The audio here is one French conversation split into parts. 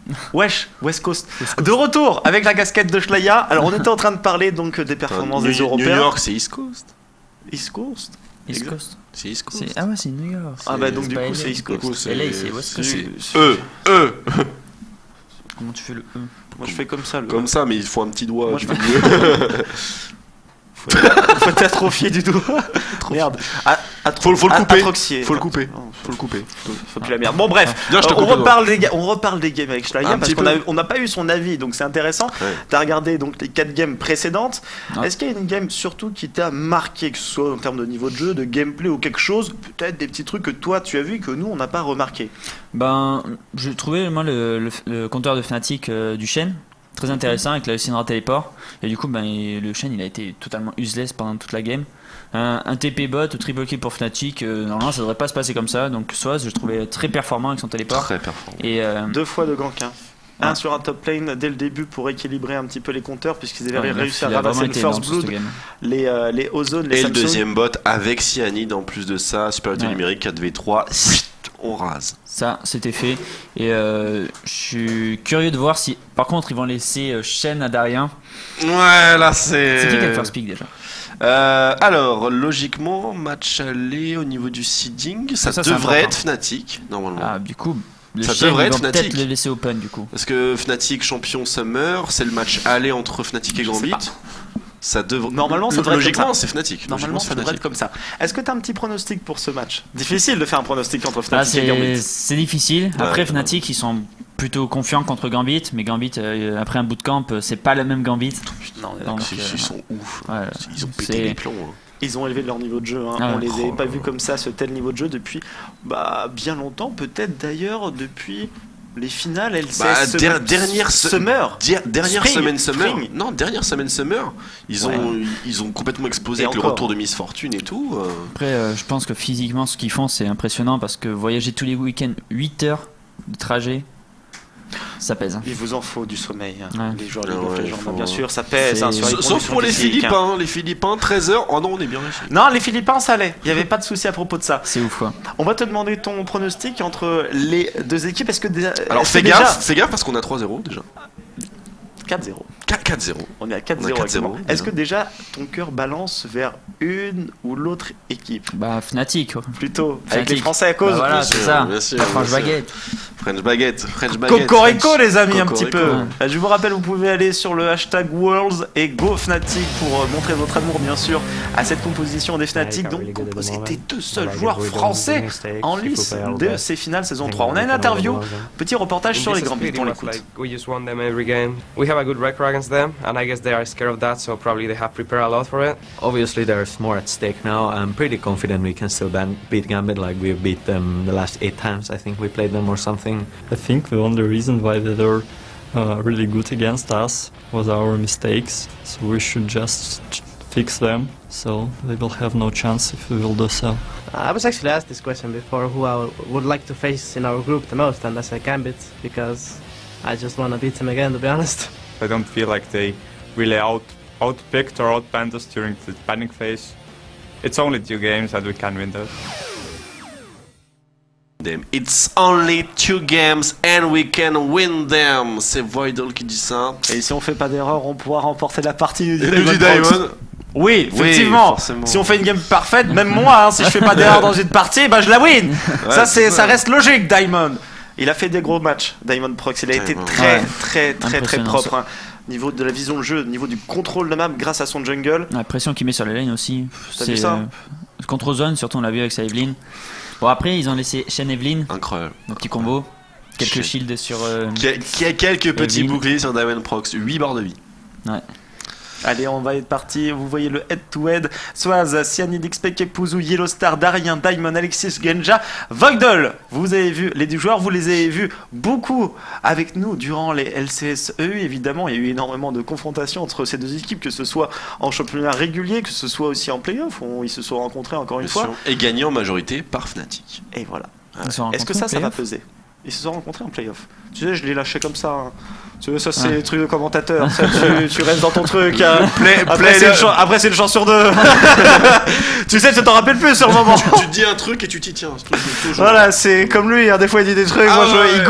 Wesh, West Coast. De retour avec la casquette de Schlaya. Alors on était en train de parler donc des performances des Européens. New York, c'est East Coast. East Coast. East Coast. C'est East Coast. Ah ouais, c'est New York. Ah bah donc du coup c'est East Coast. LA, c'est West Coast. Comment tu fais le E? Moi je fais comme ça. Comme ça, mais il faut un petit doigt. Moi, je fais faut t'atrophier du doigt. Merde. Faut le couper. Atroxier. Faut le couper. Faut plus la merde. Bon bref, Bien, on reparle des games avec Schlaya parce qu'on n'a pas eu son avis, donc c'est intéressant. Ouais. T'as regardé donc les 4 games précédentes. Ouais. Est-ce qu'il y a une game surtout qui t'a marqué, que ce soit en termes de niveau de jeu, de gameplay ou quelque chose, peut-être des petits trucs que toi tu as vu et que nous on n'a pas remarqué? Ben, j'ai trouvé moi le compteur de Fnatic du Shen très intéressant avec le Syndra Teleport, et du coup ben, le Shen il a été totalement useless pendant toute la game. Un TP bot ou triple kill pour Fnatic, normalement ça devrait pas se passer comme ça, donc Soaz je trouvais très performant avec son téléport. Très performant. Et 2 fois de gank, un sur un top lane dès le début pour équilibrer un petit peu les compteurs, puisqu'ils avaient réussi à ramasser le first blood, les ozone, les et Samsung. Le deuxième bot avec Cyanide en plus de ça, supériorité numérique 4v3, on rase. Ça c'était fait, et je suis curieux de voir si par contre ils vont laisser Shen à Darien. Ouais, là c'est... C'est qui a le first pick déjà? Alors, logiquement, match aller au niveau du seeding, ça devrait être Fnatic, normalement. Ah, du coup, ça devrait être Fnatic. Peut-être le laisser open, du coup. Parce que Fnatic champion Summer, c'est le match aller entre Fnatic et Gambit. Ça devrait... Normalement, ça devrait logiquement, c'est Fnatic. Normalement, ça devrait être comme ça. Est-ce que tu as un petit pronostic pour ce match? Difficile de faire un pronostic entre Fnatic et Gambit. C'est difficile. Après, Fnatic, ils sont plutôt confiants contre Gambit, mais Gambit, après un bootcamp, c'est pas le même Gambit. Non, ils sont ouf. Ouais, ils ont pété les plombs. Ils ont élevé leur niveau de jeu. On les avait pas vus comme ça, ce tel niveau de jeu, depuis bien longtemps. Peut-être d'ailleurs depuis les finales LCS dernière Summer. Dernière semaine Summer. Non, dernière semaine Summer. Ils ont complètement explosé avec le retour de Miss Fortune et tout. Après, je pense que physiquement, ce qu'ils font, c'est impressionnant parce que voyager tous les week-ends, 8 heures de trajet, ça pèse. Il vous en faut du sommeil, les joueurs League of Legends, bien sûr, ça pèse. Sauf pour les Philippins. Les Philippins, 13 heures. Oh non, on est bien réussi. Non, les Philippins, ça allait. Il n'y avait pas de souci à propos de ça. C'est ouf, quoi. On va te demander ton pronostic entre les deux équipes. Est-ce que déjà. Alors fais gaffe parce qu'on a 3-0 déjà. 4-0. 4-0. On est à 4-0. Est-ce que déjà ton cœur balance vers une ou l'autre équipe? Bah Fnatic. Plutôt. Avec les Français à cause. Bah voilà, c'est ça. French baguette. Cocorico les amis, un petit peu. Je vous rappelle, vous pouvez aller sur le hashtag Worlds et Go Fnatic pour montrer votre amour bien sûr à cette composition des Fnatic, donc composée des 2 seuls joueurs français en lice de ces finales saison 3. On a une interview, petit reportage sur les Gambit, on l'écoute. We have a good record against them, and I guess they are scared of that, so probably they have prepared a lot for it. Obviously, there's more at stake now. I'm pretty confident we can still beat Gambit, like we've beat them the last 8 times. I think we played them or something. I think the only reason why they were really good against us was our mistakes. So we should just fix them, so they will have no chance if we will do so. I was actually asked this question before, who I would like to face in our group the most, and I said Gambit, because I just want to beat them again, to be honest. I don't feel like they really outpicked or outbanned us during the panic phase. It's only 2 games and we can win those. It's only 2 games and we can win them. C'est Voidal qui dit ça. Et si on fait pas d'erreur, on pourra remporter la partie du Diamond. Oui, effectivement. Si on fait une game parfaite, même moi, si je fais pas d'erreur dans une partie, je la win. Ça reste logique, Diamond. Il a fait des gros matchs, Diamond Prox. Il a été très propre. Niveau de la vision de jeu, niveau du contrôle de map grâce à son jungle. La pression qu'il met sur les lanes aussi. T'as vu ça contre Ozone, surtout on l'a vu avec sa Evelyn. Bon, après ils ont laissé Shen Evelyn. Incroyable. Un petit combo. Quelques shields sur. Qui a quelques petits boucliers sur Diamond Prox. 8 barres de vie. Ouais. Allez, on va être parti. Vous voyez le head-to-head. Soaz, Cyanide, XP, Kepuzu, Yellowstar, Darien, Diamond, Alexis, Genja, Voidal. Vous avez vu les 2 joueurs, vous les avez vus beaucoup avec nous durant les LCS EU. Évidemment, il y a eu énormément de confrontations entre ces 2 équipes, que ce soit en championnat régulier, que ce soit aussi en play-off. Ils se sont rencontrés encore une fois. Et gagnés en majorité par Fnatic. Et voilà. Est-ce que ça va peser? Ils se sont rencontrés en playoff. Tu sais, je l'ai lâché comme ça. Hein. Tu vois, ça c'est le truc de commentateur. Ça, tu restes dans ton truc. Hein. Après, c'est une chance sur deux. Tu sais, tu t'en rappelles plus sur le moment. Tu te dis un truc et tu t'y tiens. Voilà, c'est comme lui. Hein, des fois, il dit des trucs. Moi,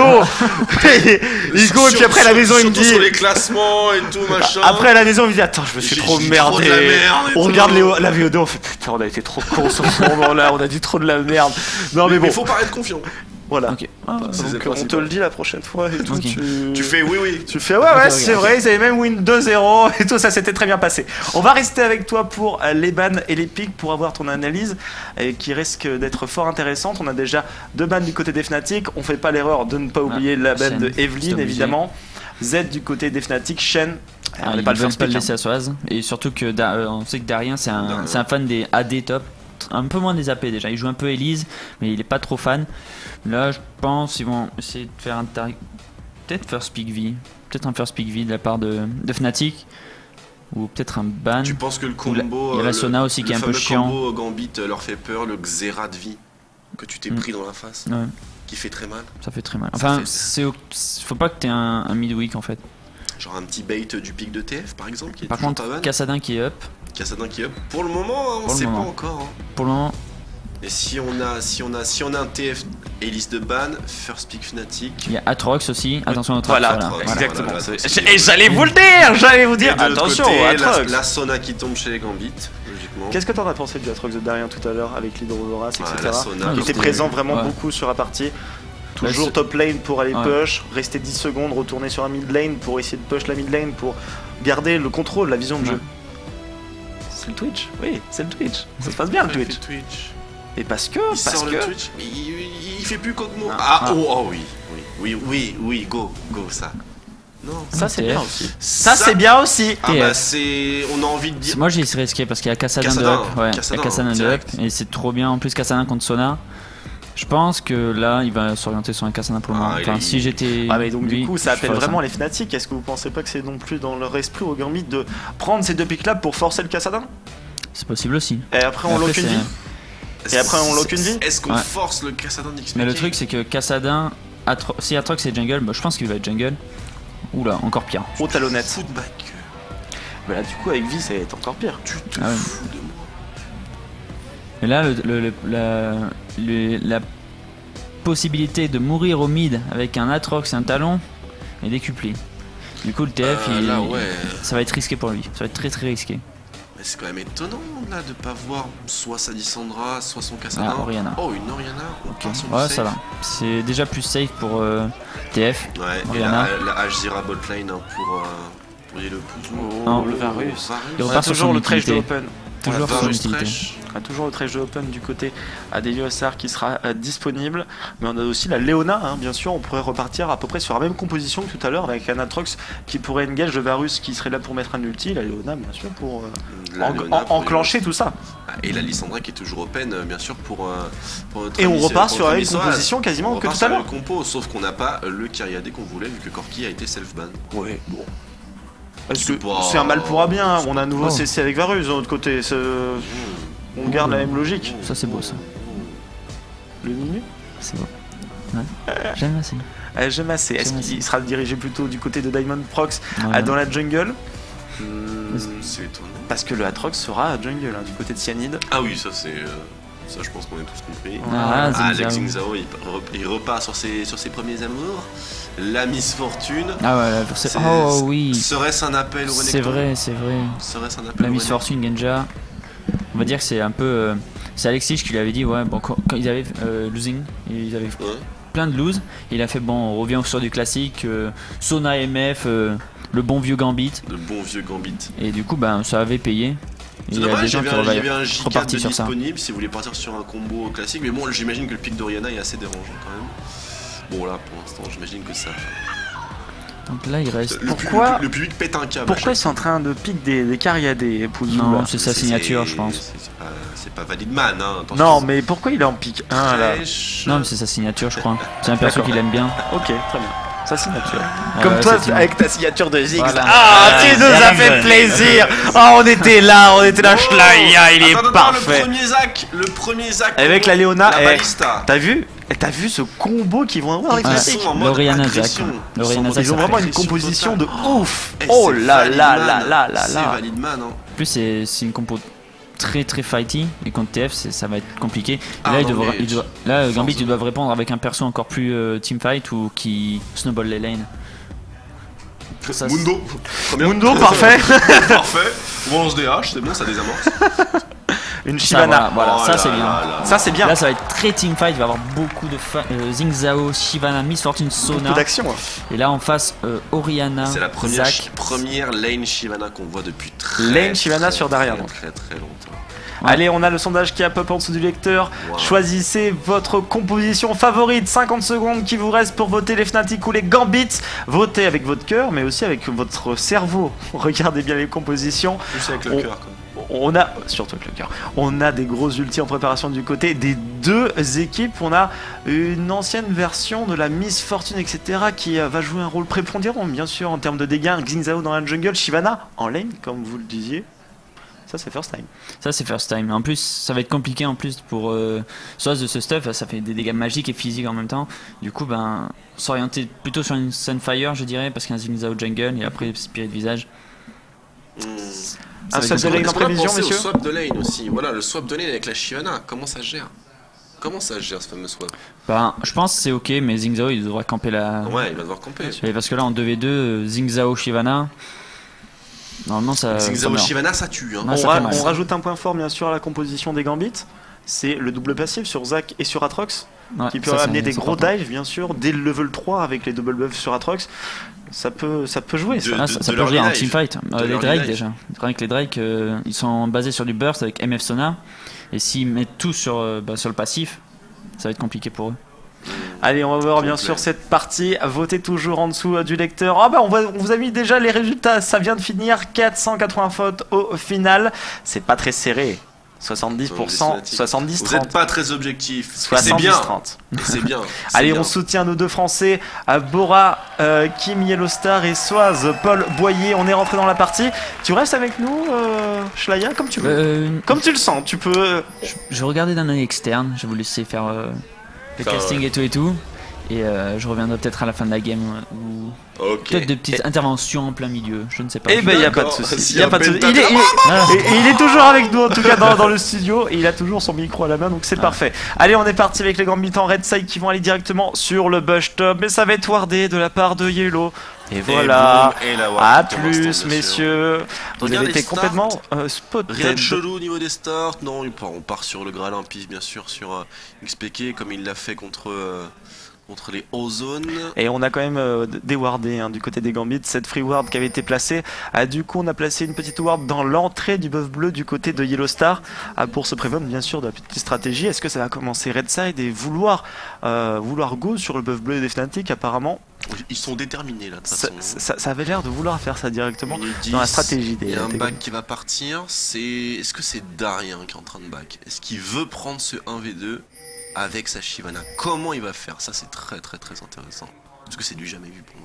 Igo. Et puis après, à la maison, il me dit. Sur les classements et tout, machin. Après, à la maison, il me dit attends, je me suis trop merdé. On regarde la VOD, on fait putain, on a été trop con sur ce moment-là. On a dit trop de la merde. Non, mais bon. Il faut paraître confiant. Voilà. Okay. Donc on te le dit la prochaine fois et tout. Okay. Tu fais oui. Tu fais ouais, c'est vrai, ils avaient même win 2-0 et tout, ça s'était très bien passé. On va rester avec toi pour les bans et les pics pour avoir ton analyse qui risque d'être fort intéressante. On a déjà 2 bans du côté des Fnatic. On fait pas l'erreur de ne pas oublier la ban de Evelyn évidemment. Z du côté des Fnatic, Shen. On n'est pas le laisser à Soaz. Et surtout que on sait que Darien c'est un fan des AD top. Un peu moins des AP déjà, il joue un peu Elise mais il est pas trop fan. Là je pense qu'ils vont essayer de faire un peut-être first pick V, peut-être un first pick V de la part de Fnatic ou peut-être un ban. Tu penses que le combo il y a la Sona aussi qui est un peu chiant. Le combo Gambit leur fait peur, le Xera de vie que tu t'es pris dans la face qui fait très mal. Ça fait très mal. Enfin faut pas que t'aies un mid-week en fait. Genre un petit bait du pic de TF par exemple qui est par contre Kassadin qui est up. Kassadin qui est up. Pour le moment, on sait pas encore. Hein. Pour le moment. Et si on a un TF Elise de ban, first pick Fnatic. Il y a Atrox aussi. Attention à Atrox. Voilà, exactement. Et j'allais vous le dire, attention Atrox. La Sona qui tombe chez les Gambit, logiquement. Qu'est-ce que t'en as pensé du Atrox de Darien tout à l'heure avec l'Hydrovoras, etc. Qui était présent vraiment beaucoup sur la partie. Toujours top lane pour aller push, rester 10 secondes, retourner sur un mid lane pour essayer de push la mid lane pour garder le contrôle, la vision de jeu. C'est le Twitch, oui, c'est le Twitch. Ça se passe bien le Twitch. Et parce que. Le Twitch, mais il fait plus Kog'Maw. Oui, go, ça. Non, ça c'est bien aussi. Ça c'est bien aussi. Ah bah on a envie de dire. Moi j'ai risqué parce qu'il y a Kassadin de up. Ouais, il y a Kassadin de up. Et c'est trop bien. En plus Kassadin contre Sona. Je pense que là, il va s'orienter sur un Kassadin pour le moment. Enfin, si j'étais. Ah, mais donc, du coup, ça appelle vraiment les Fnatic. Est-ce que vous pensez pas que c'est non plus dans leur esprit au Gambit de prendre ces 2 pics là pour forcer le Kassadin? C'est possible aussi. Et après, on lock une vie. Est-ce qu'on force le Kassadin d'XP? Mais le truc, c'est que Kassadin, si Atrox c'est jungle, bah, je pense qu'il va être jungle. Oula, encore pire. Au talonnette. Footback. Bah là, du coup, avec vie, ça va être encore pire. Tu te fous de moi. Et là, la possibilité de mourir au mid avec un Atrox et un talon est décuplée. Du coup, le TF, ça va être risqué pour lui. Ça va être très très risqué. Mais c'est quand même étonnant là de pas voir soit sa Lissandra, soit son Kassadin. Orianna. Oh, une Orianna. Ouais, ça va. C'est déjà plus safe pour TF. Ouais, Orianna. Et la H-Zira botlane pour le pouce. Non, le Varus. Il repart toujours le trèche de Open. Toujours sur l'utilité. Toujours le trèche de Open du côté d'Elio SR qui sera disponible. Mais on a aussi la Léona, hein, bien sûr. On pourrait repartir à peu près sur la même composition que tout à l'heure avec un Atrox qui pourrait engage le Varus qui serait là pour mettre un ulti. La Léona, bien sûr, pour enclencher tout ça. Et la Lissandra qui est toujours Open, bien sûr, pour et on repart sur la même composition quasiment que tout à l'heure. Sauf qu'on n'a pas le Kyriadé qu'on voulait vu que Corki a été self-ban. Ouais, bon. C'est un mal pour un bien, on a un nouveau CC avec Varus de l'autre côté, on garde la même logique. Ça c'est beau ça. Le Minu? C'est beau. Ouais. J'aime assez. J'aime assez. Est-ce qu'il sera dirigé plutôt du côté de Diamond Prox dans la jungle? C'est étonnant. Parce que le Atrox sera à jungle, hein, du côté de Cyanide. Ah oui, ça c'est... Ça je pense qu'on est tous compris. Alex Xingzao il repart sur ses premiers amours. La misfortune. Ah ouais, oh oui. Serait-ce un appel au Renekton? C'est vrai. Serait-ce un appel la misfortune Genja. On va dire que c'est un peu. C'est Alexis qui lui avait dit, ouais, bon, quand ils avaient losing, ils avaient plein de lose. Il a fait, bon, on revient sur du classique, Sona MF, le bon vieux Gambit. Le bon vieux Gambit. Et du coup, ben, ça avait payé. C'est dommage, il y avait un J4 disponible si vous voulez partir sur un combo classique. Mais bon, j'imagine que le pic d'Orianna est assez dérangeant quand même. Bon, là, pour l'instant, j'imagine que ça. Donc là, il reste. Le public pète un câble. Pourquoi ils sont en train de pique des carrières des Pouzou? Non, c'est sa signature, je pense. C'est pas Valid Man, hein. Non, mais pourquoi il est en pique 1 là? Non, mais c'est sa signature, je crois. C'est un perso qu'il aime bien. Ok, très bien. Sa signature. Comme toi avec ta signature de Ziggs. Voilà. Ah, tu nous as fait plaisir. Oh, on était là, Schlaya, il est parfait. Le premier Zac. Avec la Léona. La balista. T'as vu? Et t'as vu ce combo qu'ils vont avoir avec Fnatic? L'Oriana Zac. Ils ont vraiment une composition de ouf. Oh là là là là là C'est là. Validman, hein. En plus, c'est une compo très fighty, et contre TF ça va être compliqué. Et là, Gambit ils doivent répondre avec un perso encore plus teamfight ou qui snowball les lanes. Ça, Mundo, parfait. Parfait. On lance des haches, c'est bon, ça désamorce. Une Shyvana. Voilà, ça c'est bien. Ça c'est bien. Là ça va être très teamfight, il va y avoir beaucoup de Xing Zhao, Shyvana, Miss Fortune, Sona. Beaucoup d'action. Et là en face, Oriana. C'est la première lane Shyvana qu'on voit depuis très sur Darien. Très longtemps. Ouais. Allez, on a le sondage qui a pop en dessous du lecteur. Wow. Choisissez votre composition favorite. 50 secondes qui vous restent pour voter les Fnatic ou les Gambits. Votez avec votre cœur, mais aussi avec votre cerveau. Regardez bien les compositions. Plus avec le cœur. On a, surtout avec le cœur, on a des grosses ultis en préparation du côté des deux équipes. On a une ancienne version de la Miss Fortune, etc. qui va jouer un rôle prépondérant, bien sûr, en termes de dégâts. Xing Zhao dans la jungle, Shyvana en lane, comme vous le disiez. Ça c'est first time. Ça c'est first time. En plus ça va être compliqué en plus pour Soaz de ce stuff, ça fait des dégâts magiques et physiques en même temps. Du coup s'orienter plutôt sur une Sunfire je dirais, parce qu'un Xing Zhao jungle et après Spirit Visage. Un swap de lane en prévision, messieurs. Le swap de lane aussi. Voilà, le swap de lane avec la Shyvana, comment ça se gère? Comment ça se gère ce fameux swap? Je pense que c'est ok, mais Xing Zhao il devrait camper la... Ouais, il va devoir camper. Parce que là en 2v2, Xing Zhao Shyvana, normalement ça... Xing Zhao Shyvana ça tue, hein. On rajoute un point fort bien sûr à la composition des Gambits. C'est le double passif sur Zac et sur Atrox, qui peut amener des gros dives bien sûr dès le level 3 avec les double buffs sur Atrox. Ça peut jouer. Ça peut jouer en teamfight. Les Drake déjà. Les Drake ils sont basés sur du burst avec MF Sona, et s'ils mettent tout sur le passif, ça va être compliqué pour eux. Allez, on va voir bien sûr cette partie. Votez toujours en dessous du lecteur. On vous a mis déjà les résultats. Ça vient de finir. 480 votes au final. C'est pas très serré. 70%, 70-30. Vous n'êtes pas très objectif. 70-30. C'est bien. Allez, on soutient nos deux Français, Bora, Kim Yellowstar et Soaz, Paul Boyer. On est rentré dans la partie. Tu restes avec nous, Shlaya, comme tu veux. Comme tu le sens, tu peux. Je regardais d'un œil externe. Je vais vous laisser faire le casting et tout. Et je reviendrai peut-être à la fin de la game ou peut-être de petites interventions en plein milieu, je ne sais pas. Eh ben il n'y a pas de souci. Il est toujours avec nous en tout cas dans le studio, et il a toujours son micro à la main, donc c'est parfait. Allez, on est parti avec les Gambits en red side qui vont aller directement sur le bush top, mais ça va être wardé de la part de Yellow. Et voilà, à plus messieurs. Vous avez été complètement spot. Rien de chelou au niveau des starts. Non, on part sur le Graal impie bien sûr, sur XPK comme il l'a fait contre les Ozone. Et on a quand même déwardé du côté des Gambits cette free ward qui avait été placée. Du coup on a placé une petite ward dans l'entrée du buff bleu du côté de Yellowstar pour se prévenir bien sûr de la petite stratégie. Est-ce que ça va commencer red side et vouloir go sur le buff bleu des Fnatic? Apparemment ils sont déterminés là de toute façon. Ça avait l'air de vouloir faire ça directement dans la stratégie des... Il y a un back qui va partir. Est-ce que c'est Darien qui est en train de back? Est-ce qu'il veut prendre ce 1v2 avec sa Shyvana? Comment il va faire? Ça c'est très intéressant, parce que c'est du jamais vu pour le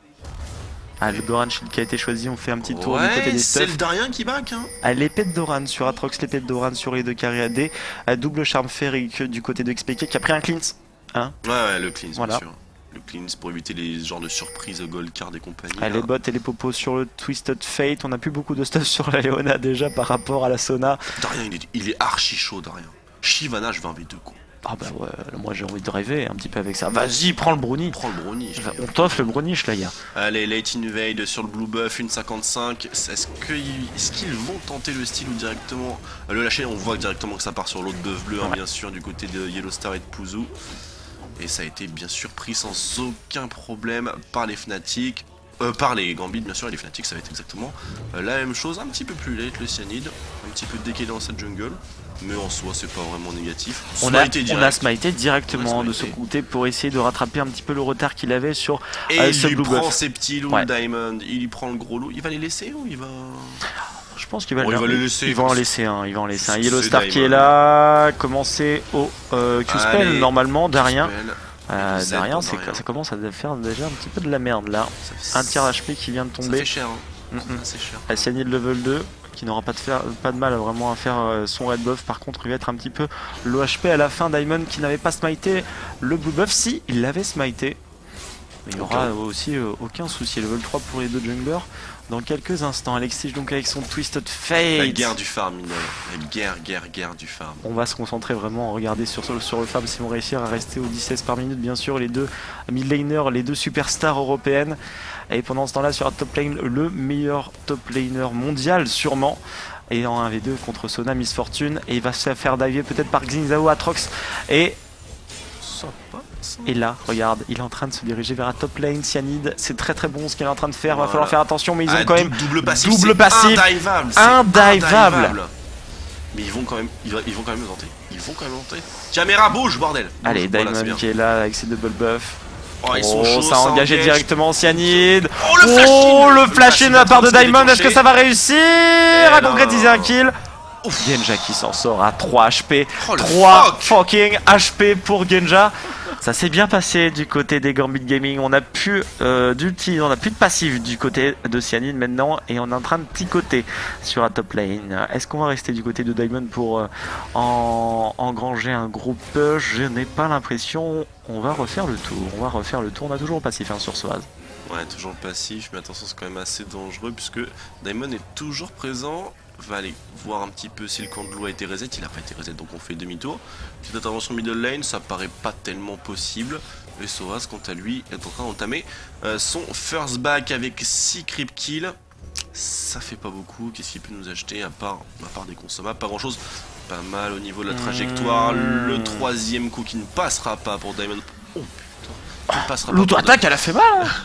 moment. Le Doran Shield qui a été choisi, on fait un petit tour du côté des stuffs. C'est le Darien qui back l'épée de Doran sur Atrox, l'épée de Doran sur les deux carrés AD, double charme férique du côté de XPK qui a pris un cleanse. Ouais, le cleanse bien sûr. Le cleanse pour éviter les genres de surprises gold card et compagnie. Les bots et les popos sur le Twisted Fate. On a plus beaucoup de stuff sur la Leona déjà par rapport à la Sona. Darien il est archi chaud Darien. Shyvana je vais en V2 quoi. Ah bah ouais, moi j'ai envie de rêver un petit peu avec ça. Vas-y, prends le brownie. On t'offre le brownie, Shlaya. Allez, late invade sur le blue buff, une 55. Est-ce qu'ils vont tenter le style ou directement le lâcher? On voit directement que ça part sur l'autre buff bleu, bien sûr, du côté de Yellowstar et de Pouzou. Et ça a été bien sûr pris sans aucun problème par les Fnatic. Par les Gambits bien sûr, et les Fnatic ça va être exactement la même chose, un petit peu plus late le cyanide, un petit peu décalé dans cette jungle, mais en soi c'est pas vraiment négatif. On a smité directement de ce côté pour essayer de rattraper un petit peu le retard qu'il avait sur ce blue buff. Il prend ses petits loups Diamond, il prend le gros loup, il va les laisser ou il va... Je pense qu'il va, les laisser. Il va en laisser un. Yellowstar qui est là, commencer au Q-Spell normalement, Darien. Darien, ça commence à faire déjà un petit peu de la merde là. Un tir HP qui vient de tomber. Ça fait cher. Cyanide level 2 qui n'aura pas de mal vraiment à faire son red buff. Par contre, il va être un petit peu low HP à la fin. Diamond qui n'avait pas smité le blue buff, si il l'avait smité. Mais il n'y aura aussi aucun souci. Level 3 pour les deux junglers dans quelques instants. Alexis donc avec son Twisted Fate. La guerre du farm, Minol. La guerre du farm. On va se concentrer vraiment à regarder sur le farm si on réussir à rester au 16 par minute. Bien sûr, les deux mid laners, les deux superstars européennes. Et pendant ce temps-là, sur la top lane, le meilleur top laner mondial sûrement. Et en 1v2 contre Sona, Miss Fortune. Et il va se faire diver peut-être par Xingzao, Atrox. Et là, regarde, il est en train de se diriger vers la top lane. Cyanide, c'est très très bon ce qu'il est en train de faire. Va falloir faire attention, mais ils ont quand même double passif. Indivable. Mais ils vont quand même le tenter. Ils vont quand même le tenter. Caméra bouge, bordel. Allez, voilà, Diamond qui est là avec ses double buffs. Oh, ils sont chauds, ça a engagé directement Cyanide. Oh, le flash in de la part de Diamond. Est-ce que ça va réussir à concrétiser un kill? Genja qui s'en sort à 3 HP. 3 fucking HP pour Genja. Ça s'est bien passé du côté des Gambit Gaming. On a plus d'ulti, on a plus de passif du côté de Cyanide maintenant. Et on est en train de picoter sur la top lane. Est-ce qu'on va rester du côté de Diamond pour engranger un gros push? Je n'ai pas l'impression. On va refaire le tour. On a toujours le passif sur Soaz. Ouais, toujours le passif. Mais attention, c'est quand même assez dangereux puisque Diamond est toujours présent. Va aller voir un petit peu si le camp de l'eau a été reset. Il a pas été reset, donc on fait demi-tour. Petite intervention middle lane, ça paraît pas tellement possible. Et Soaz, quant à lui, est en train d'entamer son first back avec 6 creep kills. Ça fait pas beaucoup. Qu'est-ce qu'il peut nous acheter à part des consommables? Pas grand chose. Pas mal au niveau de la trajectoire. Le troisième coup qui ne passera pas pour Diamond. Oh putain. L'auto-attaque, elle a fait mal.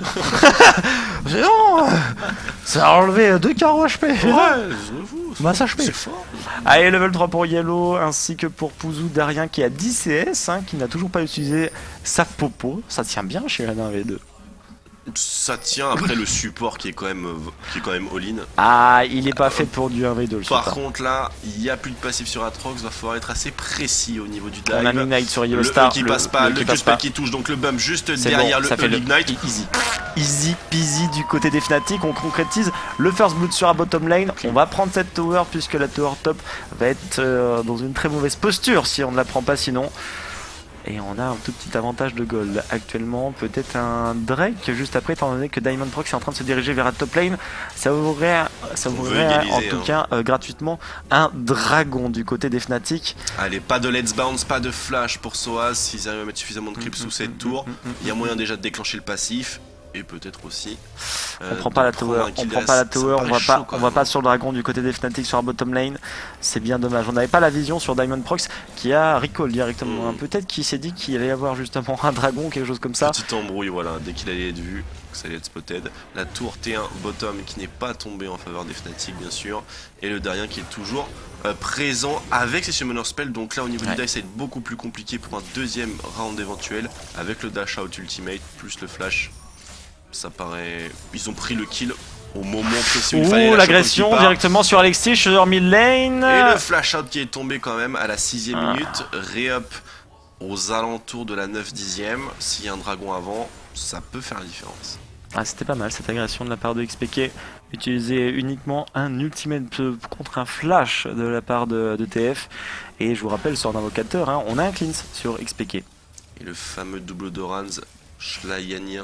C'est bon. Ça a enlevé 2 carreaux HP. Masse HP. C'est fort. Allez, level 3 pour Yellow, ainsi que pour Pouzou, Darien qui a 10 CS, qui n'a toujours pas utilisé sa popo. Ça tient bien chez la 1v2. Ça tient après le support qui est quand même all-in. Ah, il est pas fait pour du 1v2 le Par contre là, il n'y a plus de passif sur Atrox, va falloir être assez précis au niveau du dive. On a Ignite sur Yellowstar. Le qui passe pas, le Q-spell qui touche, donc le bump juste derrière bon, le Ignite. Easy peasy du côté des Fnatic, on concrétise le first blood sur la bottom lane. On va prendre cette tower puisque la tower top va être dans une très mauvaise posture si on ne la prend pas sinon. Et on a un tout petit avantage de gold actuellement, peut-être un Drake juste après, étant donné que Diamond Prox est en train de se diriger vers la top lane. Ça ouvrirait en tout cas gratuitement un dragon du côté des Fnatic. Allez, pas de let's bounce, pas de flash pour Soaz, s'ils arrivent à mettre suffisamment de creep sous cette tour. Il y a moyen déjà de déclencher le passif. Et peut-être aussi. On prend pas la tower, on va pas sur le dragon du côté des Fnatic sur la bottom lane. C'est bien dommage. On n'avait pas la vision sur Diamond Prox qui a recall directement. Peut-être qu'il s'est dit qu'il allait y avoir justement un dragon, quelque chose comme ça. Petite embrouille, voilà, dès qu'il allait être vu, que ça allait être spotted. La tour T1 bottom qui n'est pas tombée en faveur des Fnatic, bien sûr. Et le Darien qui est toujours présent avec ses Summoner Spell. Donc là, au niveau du dive, ça va être beaucoup plus compliqué pour un deuxième round éventuel avec le dash out ultimate plus le flash. Ça paraît. Ils ont pris le kill au moment précis où il fallait. L'agression directement sur Alexis, sur mid lane. Et le flash out qui est tombé quand même à la 6ème minute. Re-up aux alentours de la 9-10ème. S'il y a un dragon avant, ça peut faire la différence. Ah, c'était pas mal cette agression de la part de XPK. Utiliser uniquement un ultimate contre un flash de la part de TF. Et je vous rappelle, sur un invocateur, on a un cleanse sur XPK. Et le fameux double Doran's Schleianien.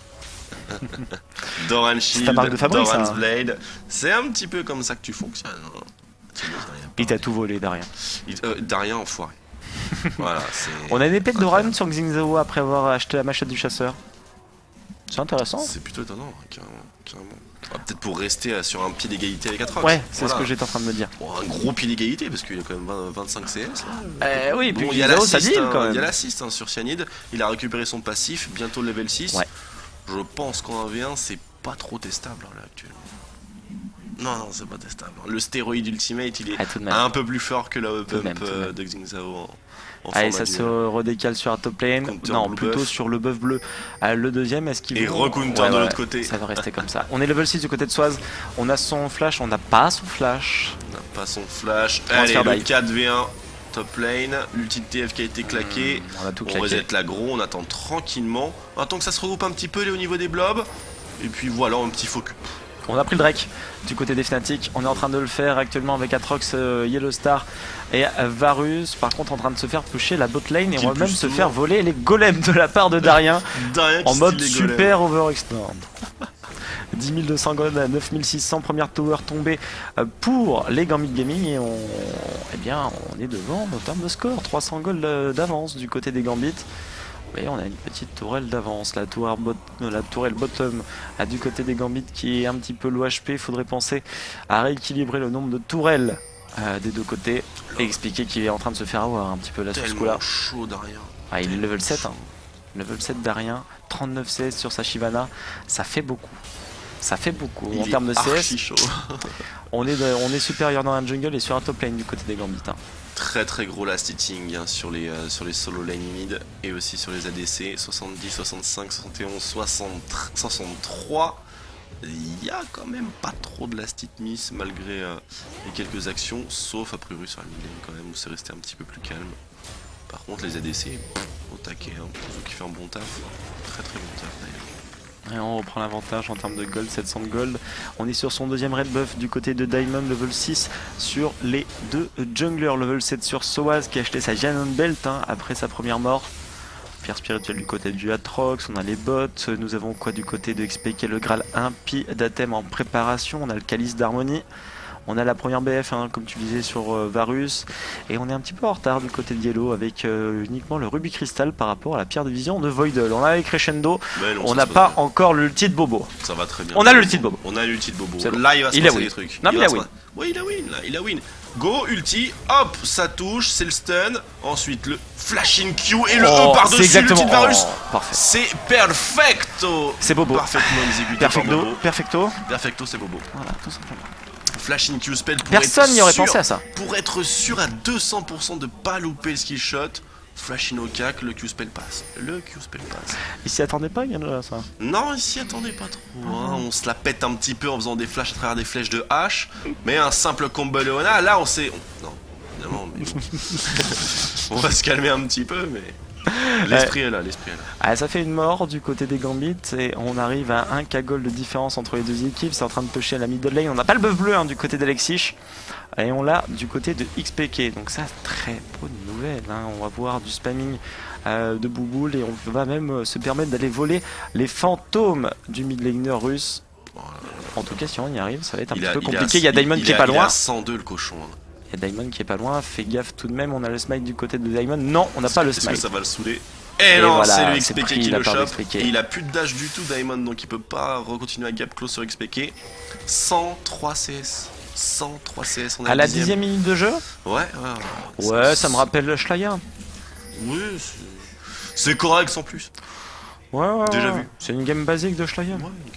Doran Shield, Doran's Blade. C'est un petit peu comme ça que tu fonctionnes. Il t'a tout volé, Darien. Darien enfoiré. Voilà, on a une épée de Doran sur Xingzao après avoir acheté la machette du chasseur. C'est intéressant. C'est plutôt étonnant, carrément. Peut-être pour rester sur un pied d'égalité avec Atrox. Ouais, c'est ce que j'étais en train de me dire. Bon, un gros pied d'égalité parce qu'il a quand même 25 CS. Oui, bon, puis il y a l'assist sur Cyanide. Il a récupéré son passif, bientôt level 6. Ouais. Je pense qu'en 1v1 c'est pas trop testable là actuellement. Non, c'est pas testable. Le stéroïde ultimate il est un peu plus fort que la pump de Xingzao. Allez, ça se redécale sur la top lane. Non, plutôt sur le buff bleu. Le deuxième, est-ce qu'il et recounter de l'autre côté. Ça va rester comme ça. On est level 6 du côté de Soaz. On a son flash, on n'a pas son flash. Allez, le 4v1 top lane, l'ulti de TF qui a été claqué. On reset l'aggro, on attend tranquillement. On attend que ça se regroupe un petit peu au niveau des blobs. Et puis voilà, un petit focus. On a pris le Drake du côté des Fnatic, on est en train de le faire actuellement avec Atrox, Yellowstar et Varus. Par contre en train de se faire pusher la bot lane et on va même se faire voler les golems de la part de Darien en mode super overextend. 10 200 gold à 9600, première tower tombée pour les Gambit Gaming et eh bien, on est devant en termes de score, 300 gold d'avance du côté des Gambit. Et on a une petite tourelle d'avance, la tourelle bottom du côté des Gambit qui est un petit peu low HP. Il faudrait penser à rééquilibrer le nombre de tourelles des deux côtés et expliquer qu'il est en train de se faire avoir un petit peu là sur ce coup-là. Chaud Darien. Ah, il est level 7, hein. Level 7 Darien, 39 CS sur sa Shyvana, ça fait beaucoup. Ça fait beaucoup en termes de CS. Chaud. on est supérieur dans la jungle et sur un top lane du côté des Gambit. Hein. Très gros last hitting hein, sur les solo lane mid et aussi sur les ADC 70, 65, 71, 63. Il y a quand même pas trop de last hit miss malgré les quelques actions, sauf a priori sur la mid lane quand même où c'est resté un petit peu plus calme. Par contre les ADC au taquet, hein, Puzu qui fait un bon taf, très bon taf d'ailleurs. Et on reprend l'avantage en termes de gold, 700 de gold. On est sur son deuxième red buff du côté de Diamond, level 6 sur les deux junglers. Level 7 sur Soaz qui a acheté sa Giant Belt hein, après sa première mort. Pierre spirituelle du côté du Atrox, on a les bots. Nous avons quoi du côté de XP qui est le Graal impie d'Athème en préparation. On a le Calice d'Harmonie. On a la première BF, hein, comme tu disais, sur Varus. Et on est un petit peu en retard du côté de Yellow avec uniquement le Ruby Crystal par rapport à la pierre de vision de Voidle. On a avec Crescendo, on n'a pas encore l'ulti de Bobo. Ça va très bien. On a l'ulti de Bobo. On a l'ulti de Bobo. Bon. Là, il va se passer des trucs. Non, mais il a win. Oui, il a win, là, il a win. Go, ulti, hop, ça touche, c'est le stun. Ensuite, le flashing Q et le E par-dessus l'ulti de Varus. Parfait. C'est perfecto. C'est Bobo. Parfaitement exécuté par Bobo. Perfecto, c'est Bobo. Voilà, tout simplement. Flashing Q spell pour personne n'y aurait pensé à ça. Pour être sûr à 200% de pas louper le skill shot, flashing au cac, le Q spell passe. Le Q spell passe. Il s'y attendait pas, Ganja, ça. Non, il s'y attendait pas trop. Hein. On se la pète un petit peu en faisant des flashs à travers des flèches de hache. Mais un simple combo Leona, là on s'est. Non, évidemment, mais. On va se calmer un petit peu, mais. L'esprit est là, l'esprit est là. Ah, ça fait une mort du côté des Gambit et on arrive à 1 K-Gold de différence entre les deux équipes. C'est en train de pusher à la middle lane. On n'a pas le buff bleu hein, du côté d'Alexis et on l'a du côté de XPK. Donc ça, très bonne nouvelle. Hein. On va voir du spamming de Bouboule et on va même se permettre d'aller voler les fantômes du mid laner russe. En tout cas, si on y arrive, ça va être un petit peu compliqué. Il y a Diamond qui est pas loin. Il a 102 le cochon. Hein. Il y a Diamond qui est pas loin, fais gaffe tout de même, on a le smite du côté de Diamond. Non, on n'a pas le smite. Est-ce que ça va le saouler? Et non, voilà, c'est le XPK qui le chope. Et il a plus de dash du tout Diamond, donc il peut pas continuer à gap close sur XPK. 103 CS. 103 CS, on a à la 10e minute de jeu. Ouais, ça me rappelle Schleier. Oui, c'est correct sans plus. Ouais, déjà vu. C'est une game basique de Schleier.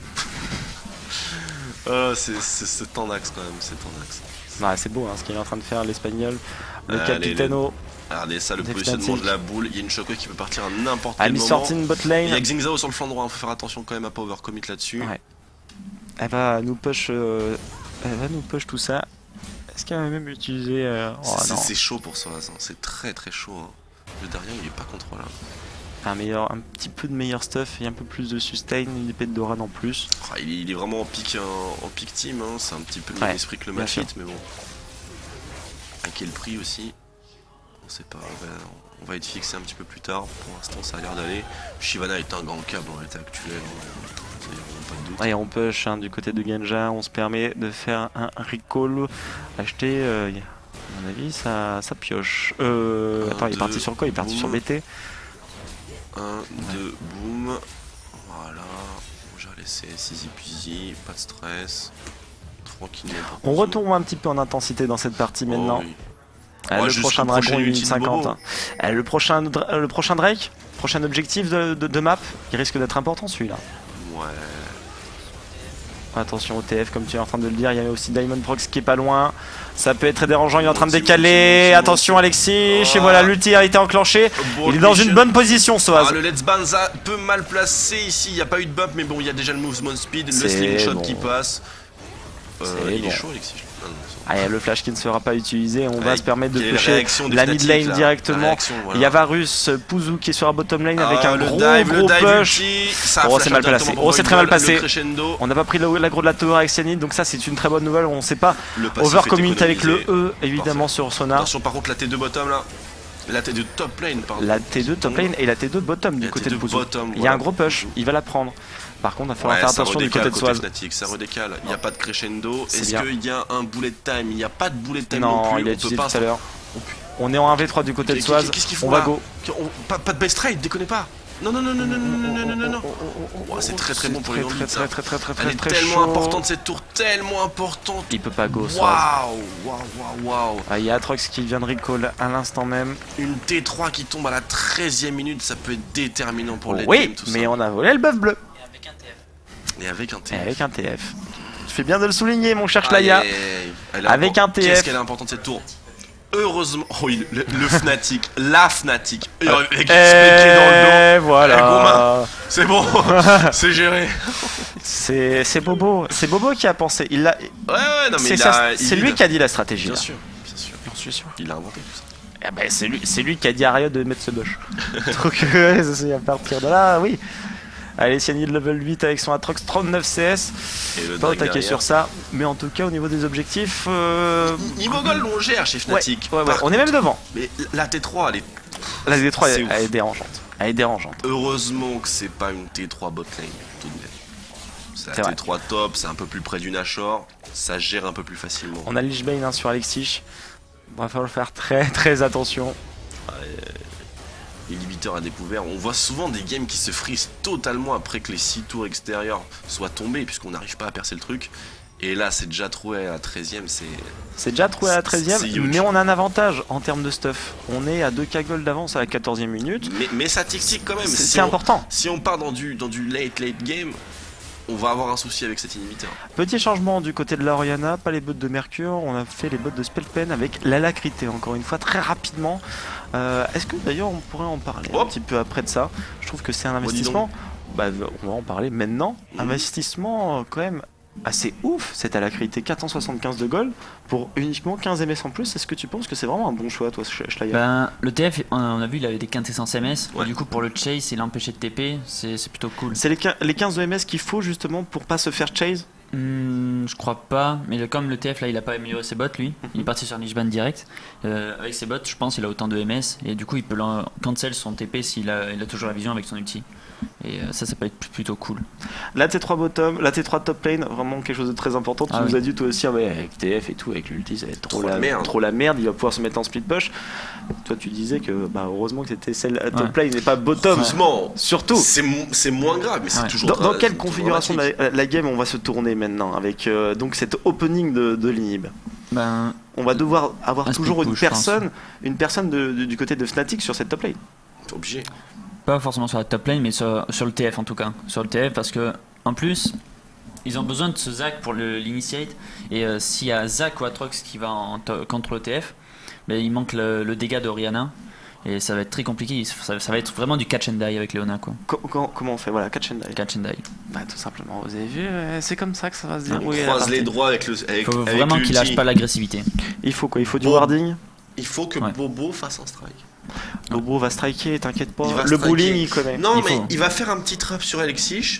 Ouais, c'est Tandax quand même, c'est Tandax. Ouais, c'est beau hein, ce qu'il est en train de faire l'espagnol, le Capitano. Regardez ça, le positionnement de la boule. Il y a une shockwave qui peut partir à n'importe quel moment. sorti une bot lane. Il y a Xingzao sur le flanc droit, il faut faire attention quand même à pas overcommit là-dessus. Ouais. Elle va nous push tout ça. Est-ce qu'elle va même utiliser c'est chaud pour ça, c'est très chaud. Hein. Le Darien il est pas contrôlable. Un petit peu de meilleur stuff et un peu plus de sustain, une épée de Doran en plus. Il est vraiment en pick team, hein. C'est un petit peu le même esprit que le match hit, mais bon. À quel prix aussi? On sait pas, on va être fixé un petit peu plus tard. Pour l'instant ça a l'air d'aller. Shyvana est ingankable en l'état actuel, pas de doute. Et on push hein, du côté de Genja, on se permet de faire un recall, acheter, à mon avis ça pioche. Attends, il est parti sur quoi? Il est parti sur BT. 1, 2, boum. Voilà. On gère les CS easy peasy, pas de stress. Tranquillement. On retombe un petit peu en intensité dans cette partie maintenant. Oui. Le prochain dragon, il est 50. Le prochain Drake, prochain objectif de map, il risque d'être important celui-là. Ouais. Attention au TF, comme tu es en train de le dire, il y a aussi Diamond Prox qui est pas loin. Ça peut être très dérangeant, il est en train de décaler. Attention Alexis, et voilà, l'ulti a été enclenché. Il est dans une bonne position, Soaz. Le Let's Banza peu mal placé ici, il n'y a pas eu de bump, mais bon, il y a déjà le movement speed, le slingshot qui passe. Il est chaud Alexis. Ah, y a le flash qui ne sera pas utilisé, on va Ouais, se permettre de quelle est la pusher réaction des la mid Fnatic, lane là directement. La réaction, voilà. Il y a Varus, Pouzou qui est sur la bottom lane avec un le gros dive push. ulti, ça a Oh, flash c'est mal directement placé. pour Oh, c'est très mal Voidball, passé. le crescendo, On n'a pas pris l'aggro de la tower avec Cyanide, donc ça c'est une très bonne nouvelle. On ne sait pas le passif overcommit est avec le économisé. E évidemment sur Sonar. Attention par contre la T2 bottom là. La T2 top lane pardon. La T2 top lane et la T2 bottom du La côté T2 de Pouzou. bottom, Il y a un voilà. gros push, il va la prendre. Par contre, il va falloir Ouais, faire ça attention du redécale côté de côté Swaz. Fnatic, ça redécale. Il n'y a pas de crescendo. C'est Est-ce bien. qu'il y a un bullet time? Il n'y a pas de bullet time non, Non, plus. il a On utilisé peut pas tout à l'heure. On est en 1v3 du côté de Swaz. Qu'est-ce qu'ils font On va là go. Pas de best trade, déconnez pas. Non. Oh, c'est très bon pour les Gambits. Très Elle est très tellement chaud. importante cette tour, tellement importante. Il peut pas go Swaz. Waouh. Ah, il y a Atrox qui vient de recall à l'instant même. Une T3 qui tombe à la 13e minute, ça peut être déterminant pour les Oui, game, tout mais ça. on a volé le buff bleu. Et avec un Et TF. avec un TF. Tu fais bien de le souligner, mon cher Shlaya. Avec un TF. Qu'est-ce qu'elle est importante cette tour? Heureusement, oh, le Fnatic, la Fnatic, avec XP qui est dans le dos. Voilà. C'est bon, c'est géré. C'est Bobo. C'est Bobo qui a pensé. Il l'a. Ouais, non mais C'est lui qui a dit la stratégie. Bien là. sûr. J'en suis sûr. Il a inventé tout ça. Eh ben, c'est lui qui a dit à Riot de mettre ce bush. Donc c'est à partir de là, oui. Allez, Cyanide level 8 avec son Atrox 39 CS. Et le Pas drag attaquer derrière. sur ça. Mais en tout cas, au niveau des objectifs. Niveau gold, on gère chez Fnatic. Ouais, Par on est même devant. Mais la T3, elle est. La D3, C'est elle ouf. est dérangeante. Elle est dérangeante. Heureusement que c'est pas une T3 bot lane, tout de même. C'est C'est la vrai. T3 top, c'est un peu plus près du Nashor, ça gère un peu plus facilement. On a Lich Bane hein, sur Alexis. Il va falloir faire très attention. L'inhibiteur a découvert. On voit souvent des games qui se freeze totalement après que les 6 tours extérieures soient tombées, puisqu'on n'arrive pas à percer le truc. Et là, c'est déjà trouvé à la 13ème, C'est déjà trouvé à la C'est 13ème, huge. mais on a un avantage en termes de stuff. On est à 2k gold d'avance à la 14ème minute. Mais ça tic quand même. C'est important. Si on part dans du late game, on va avoir un souci avec cet inhibiteur. Petit changement du côté de la Oriana, pas les bots de Mercure, on a fait les bots de Spellpen avec l'alacrité encore une fois très rapidement. Est-ce que d'ailleurs on pourrait en parler un petit peu après de ça? Je trouve que c'est un investissement. Bah, on va en parler maintenant. Investissement quand même assez ouf, cette alacrité 475 de gold pour uniquement 15 MS en plus. Est-ce que tu penses que c'est vraiment un bon choix toi Shlaya? Ben, le TF, on a vu, il avait des quintessence MS. Ouais. Et du coup, pour le chase et l'empêcher de TP, c'est plutôt cool. C'est les 15 de MS qu'il faut justement pour pas se faire chase? Je crois pas, mais comme le TF là il a pas amélioré ses bots lui, il est parti sur Niche Ban direct. Avec ses bots, je pense il a autant de MS et du coup il peut cancel son TP s'il a toujours la vision avec son ulti. Et ça peut être plutôt cool. La T3 bottom, la T3 top lane, vraiment quelque chose de très important. Tu Ah nous oui. as dit toi aussi, ouais, avec TF et tout, avec l'ulti, ça va être trop Trop la merde. trop la merde. Il va pouvoir se mettre en split push. Toi, tu disais que bah, heureusement que c'était celle top lane et pas bottom. Heureusement, Surtout. c'est moins grave, mais c'est Ouais. toujours. Dans quelle c'est configuration de dramatique. la game on va se tourner maintenant avec donc cet opening de l'inhib? Ben, On va devoir avoir Un toujours split push, une personne du côté de Fnatic sur cette top lane. Obligé. pas forcément sur la top lane, mais sur le TF en tout cas. Sur le TF parce que en plus ils ont besoin de ce Zac pour l'initiate. Et s'il y a Zac ou Atrox qui va contre le TF, ben, il manque le dégât de Oriana. Et ça va être très compliqué, ça va être vraiment du catch and die avec Léona quoi. Comment on fait? Voilà, catch and die. Catch and die. Bah tout simplement, vous avez vu, c'est comme ça que ça va se On dérouler. la croise partie. les droits avec le. Il faut vraiment qu'il lâche pas l'agressivité. Il faut quoi? Il faut du Bon. warding. Il faut que Ouais. Bobo fasse un strike. Bobo va striker, t'inquiète pas. Il va Le striker. bowling, il connaît. Non, Il mais faut. il va faire un petit trap sur Alexis.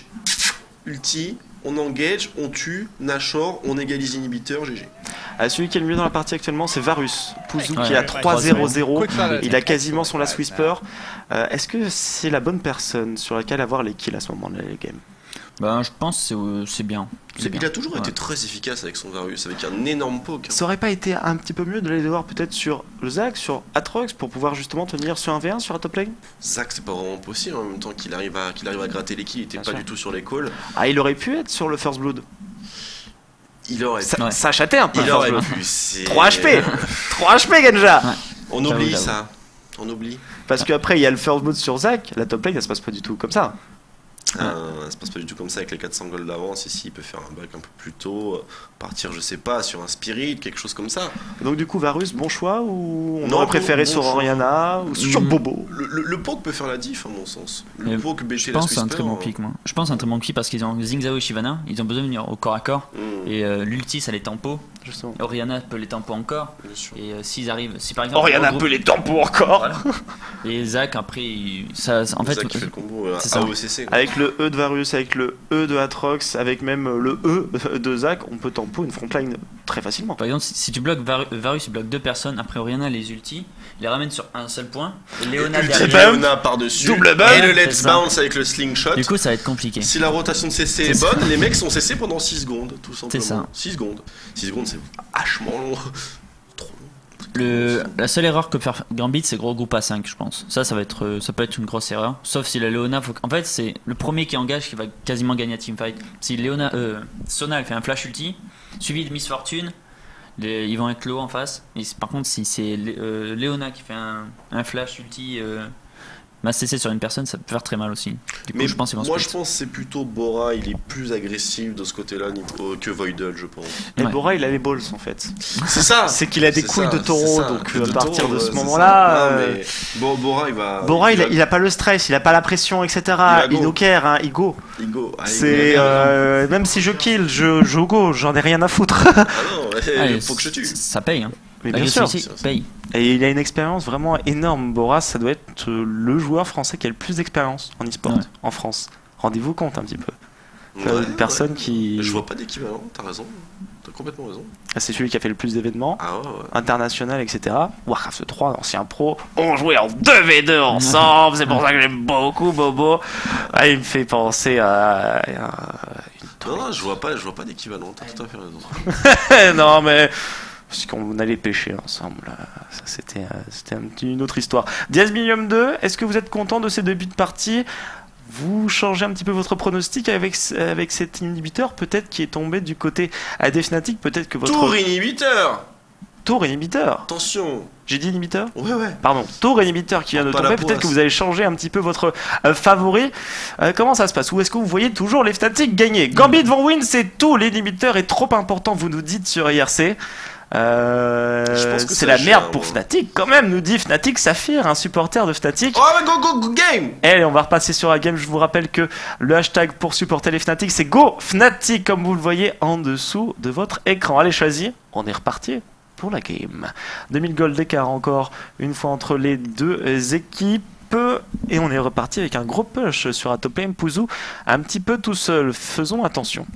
Ulti, on engage, on tue, Nashor, on égalise inhibiteur, GG. Celui qui est le mieux dans la partie actuellement, c'est Varus. Pouzou Ouais. qui a Ouais. 3-0-0. Quick shot. Il a quasiment son last whisper. Est-ce que c'est la bonne personne sur laquelle avoir les kills à ce moment-là, les games? Ben, je pense que c'est bien. C'est Il bien. a toujours Ouais. été très efficace avec son Varus, avec un énorme poke. Ça aurait pas été un petit peu mieux de l'aller voir peut-être sur le Zac, sur Atrox, pour pouvoir justement tenir sur un V1 sur la top lane? Zac, c'est pas vraiment possible en même temps qu'il arrive à gratter les kills, il était Bien pas sûr. du tout sur les calls. Ah, il aurait pu être sur le First Blood. Il aurait pu. Ouais. Ça châtait un peu. Il le First aurait Blood. pu. c'est- 3 HP 3 HP, Genja. Ouais. On oublie J'avoue. ça. On oublie. Parce qu'après, il y a le First Blood sur Zac. La top lane, ça se passe pas du tout comme ça. Ça se passe pas du tout comme ça avec les 400 gold d'avance. Ici, il peut faire un back un peu plus tôt, partir, je sais pas, sur un Spirit, quelque chose comme ça. Donc, du coup, Varus, bon choix ou on Non, aurait préféré bon sur choix. Oriana ou sur Bobo? Le poke peut faire la diff, à mon sens. Le Mais poke BT Je la pense que c'est un Whisper, très bon pick moi. Je pense que c'est un très bon pick parce qu'ils ont Xingzao et Shivana, ils ont besoin de venir au corps à corps. Et l'ulti ça les tempo. justement. Oriana peut les tempos encore. Bien sûr. Et s'ils arrivent, si par exemple. Oriana peut les tempos encore. Voilà. Et Zach, après, en fait. Zach qui fait le combo c'est ça. AOCC. quoi. Avec le E de Varus, avec le E de Atrox, avec même le E de Zach, on peut tempo une frontline très facilement. Par exemple, si tu bloques Varus, il bloque 2 personnes. Après, Oriana les ulti, il les ramène sur un seul point. Et Léona Ulti derrière. Léona par-dessus. Double bump. Et le C'est let's ça. bounce avec le slingshot. Du coup, ça va être compliqué. Si la rotation de CC est bonne, les mecs sont CC pendant 6 secondes, tout simplement. C'est ça. 6 secondes. 6 secondes, c'est vachement long. Trop long. La seule erreur que peut faire Gambit, c'est gros groupe à 5, je pense. Ça peut être une grosse erreur. Sauf si la Léona, en fait, c'est le premier qui engage qui va quasiment gagner la teamfight. Si Léona, Sona, elle fait un flash ulti, suivi de Miss Fortune, ils vont être low en face. Et par contre, si c'est Léona qui fait un flash ulti, Mass CC sur une personne, ça peut faire très mal aussi. Du coup, Mais je pense qu'ils vont moi, split. je pense que c'est plutôt Bora, il est plus agressif de ce côté-là que Voidle, je pense. Et Ouais. Bora, il a les balls en fait. C'est ça. C'est qu'il a des C'est couilles ça, de taureau, c'est ça. donc De à partir taureau, de ce c'est moment-là. ça. Non, mais Bora, il va. Bora, il a pas le stress, il a pas la pression, etc. va Il go. no care, hein, il go. Il go. Ah, il C'est go. même si je kill, je go, j'en ai rien à foutre. Ah non, Allez, faut que je tue. Ça paye, hein. Mais bien sûr. L'agressivité paye. Et il a une expérience vraiment énorme. Bora, ça doit être le joueur français qui a le plus d'expérience en e-sport Ouais. en France. Rendez-vous compte un petit peu. Ouais, Une personne ouais. qui. Je vois pas d'équivalent, t'as raison. T'as complètement raison. C'est celui qui a fait le plus d'événements. Ah ouais, ouais. International, etc. Warcraft 3, ancien pro. On jouait en 2v2 ensemble, c'est pour ça que j'aime beaucoup Bobo. Ah, il me fait penser à une Non, je vois pas d'équivalent, t'as tout à fait raison. non mais parce qu'on allait pêcher ensemble, ça c'était une autre histoire. Diaz Millium 2, est-ce que vous êtes content de ces débuts de partie? Vous changez un petit peu votre pronostic avec cet inhibiteur peut-être qui est tombé du côté AD Fnatic, peut-être que votre Tour inhibiteur. tour inhibiteur. Attention. J'ai dit inhibiteur? Ouais, ouais. Pardon, tour inhibiteur qui vient de Pas la tomber, peut-être poisse. que vous allez changer un petit peu votre favori. Comment ça se passe? Ou est-ce que vous voyez toujours les Fnatic gagner? Gambit vont win, c'est tout, l'inhibiteur est trop important, vous nous dites sur IRC. Je pense que C'est ça la gère, merde pour moi. Fnatic quand même, nous dit Fnatic Saphir, un supporter de Fnatic. Oh, mais go game. Allez, on va repasser sur la game. Je vous rappelle que le hashtag pour supporter les Fnatic, c'est Go Fnatic, comme vous le voyez en dessous de votre écran. Allez, choisir, on est reparti pour la game. 2000 gold d'écart encore une fois entre les deux équipes. Et on est reparti avec un gros push sur un top lane. Pouzou un petit peu tout seul. Faisons attention.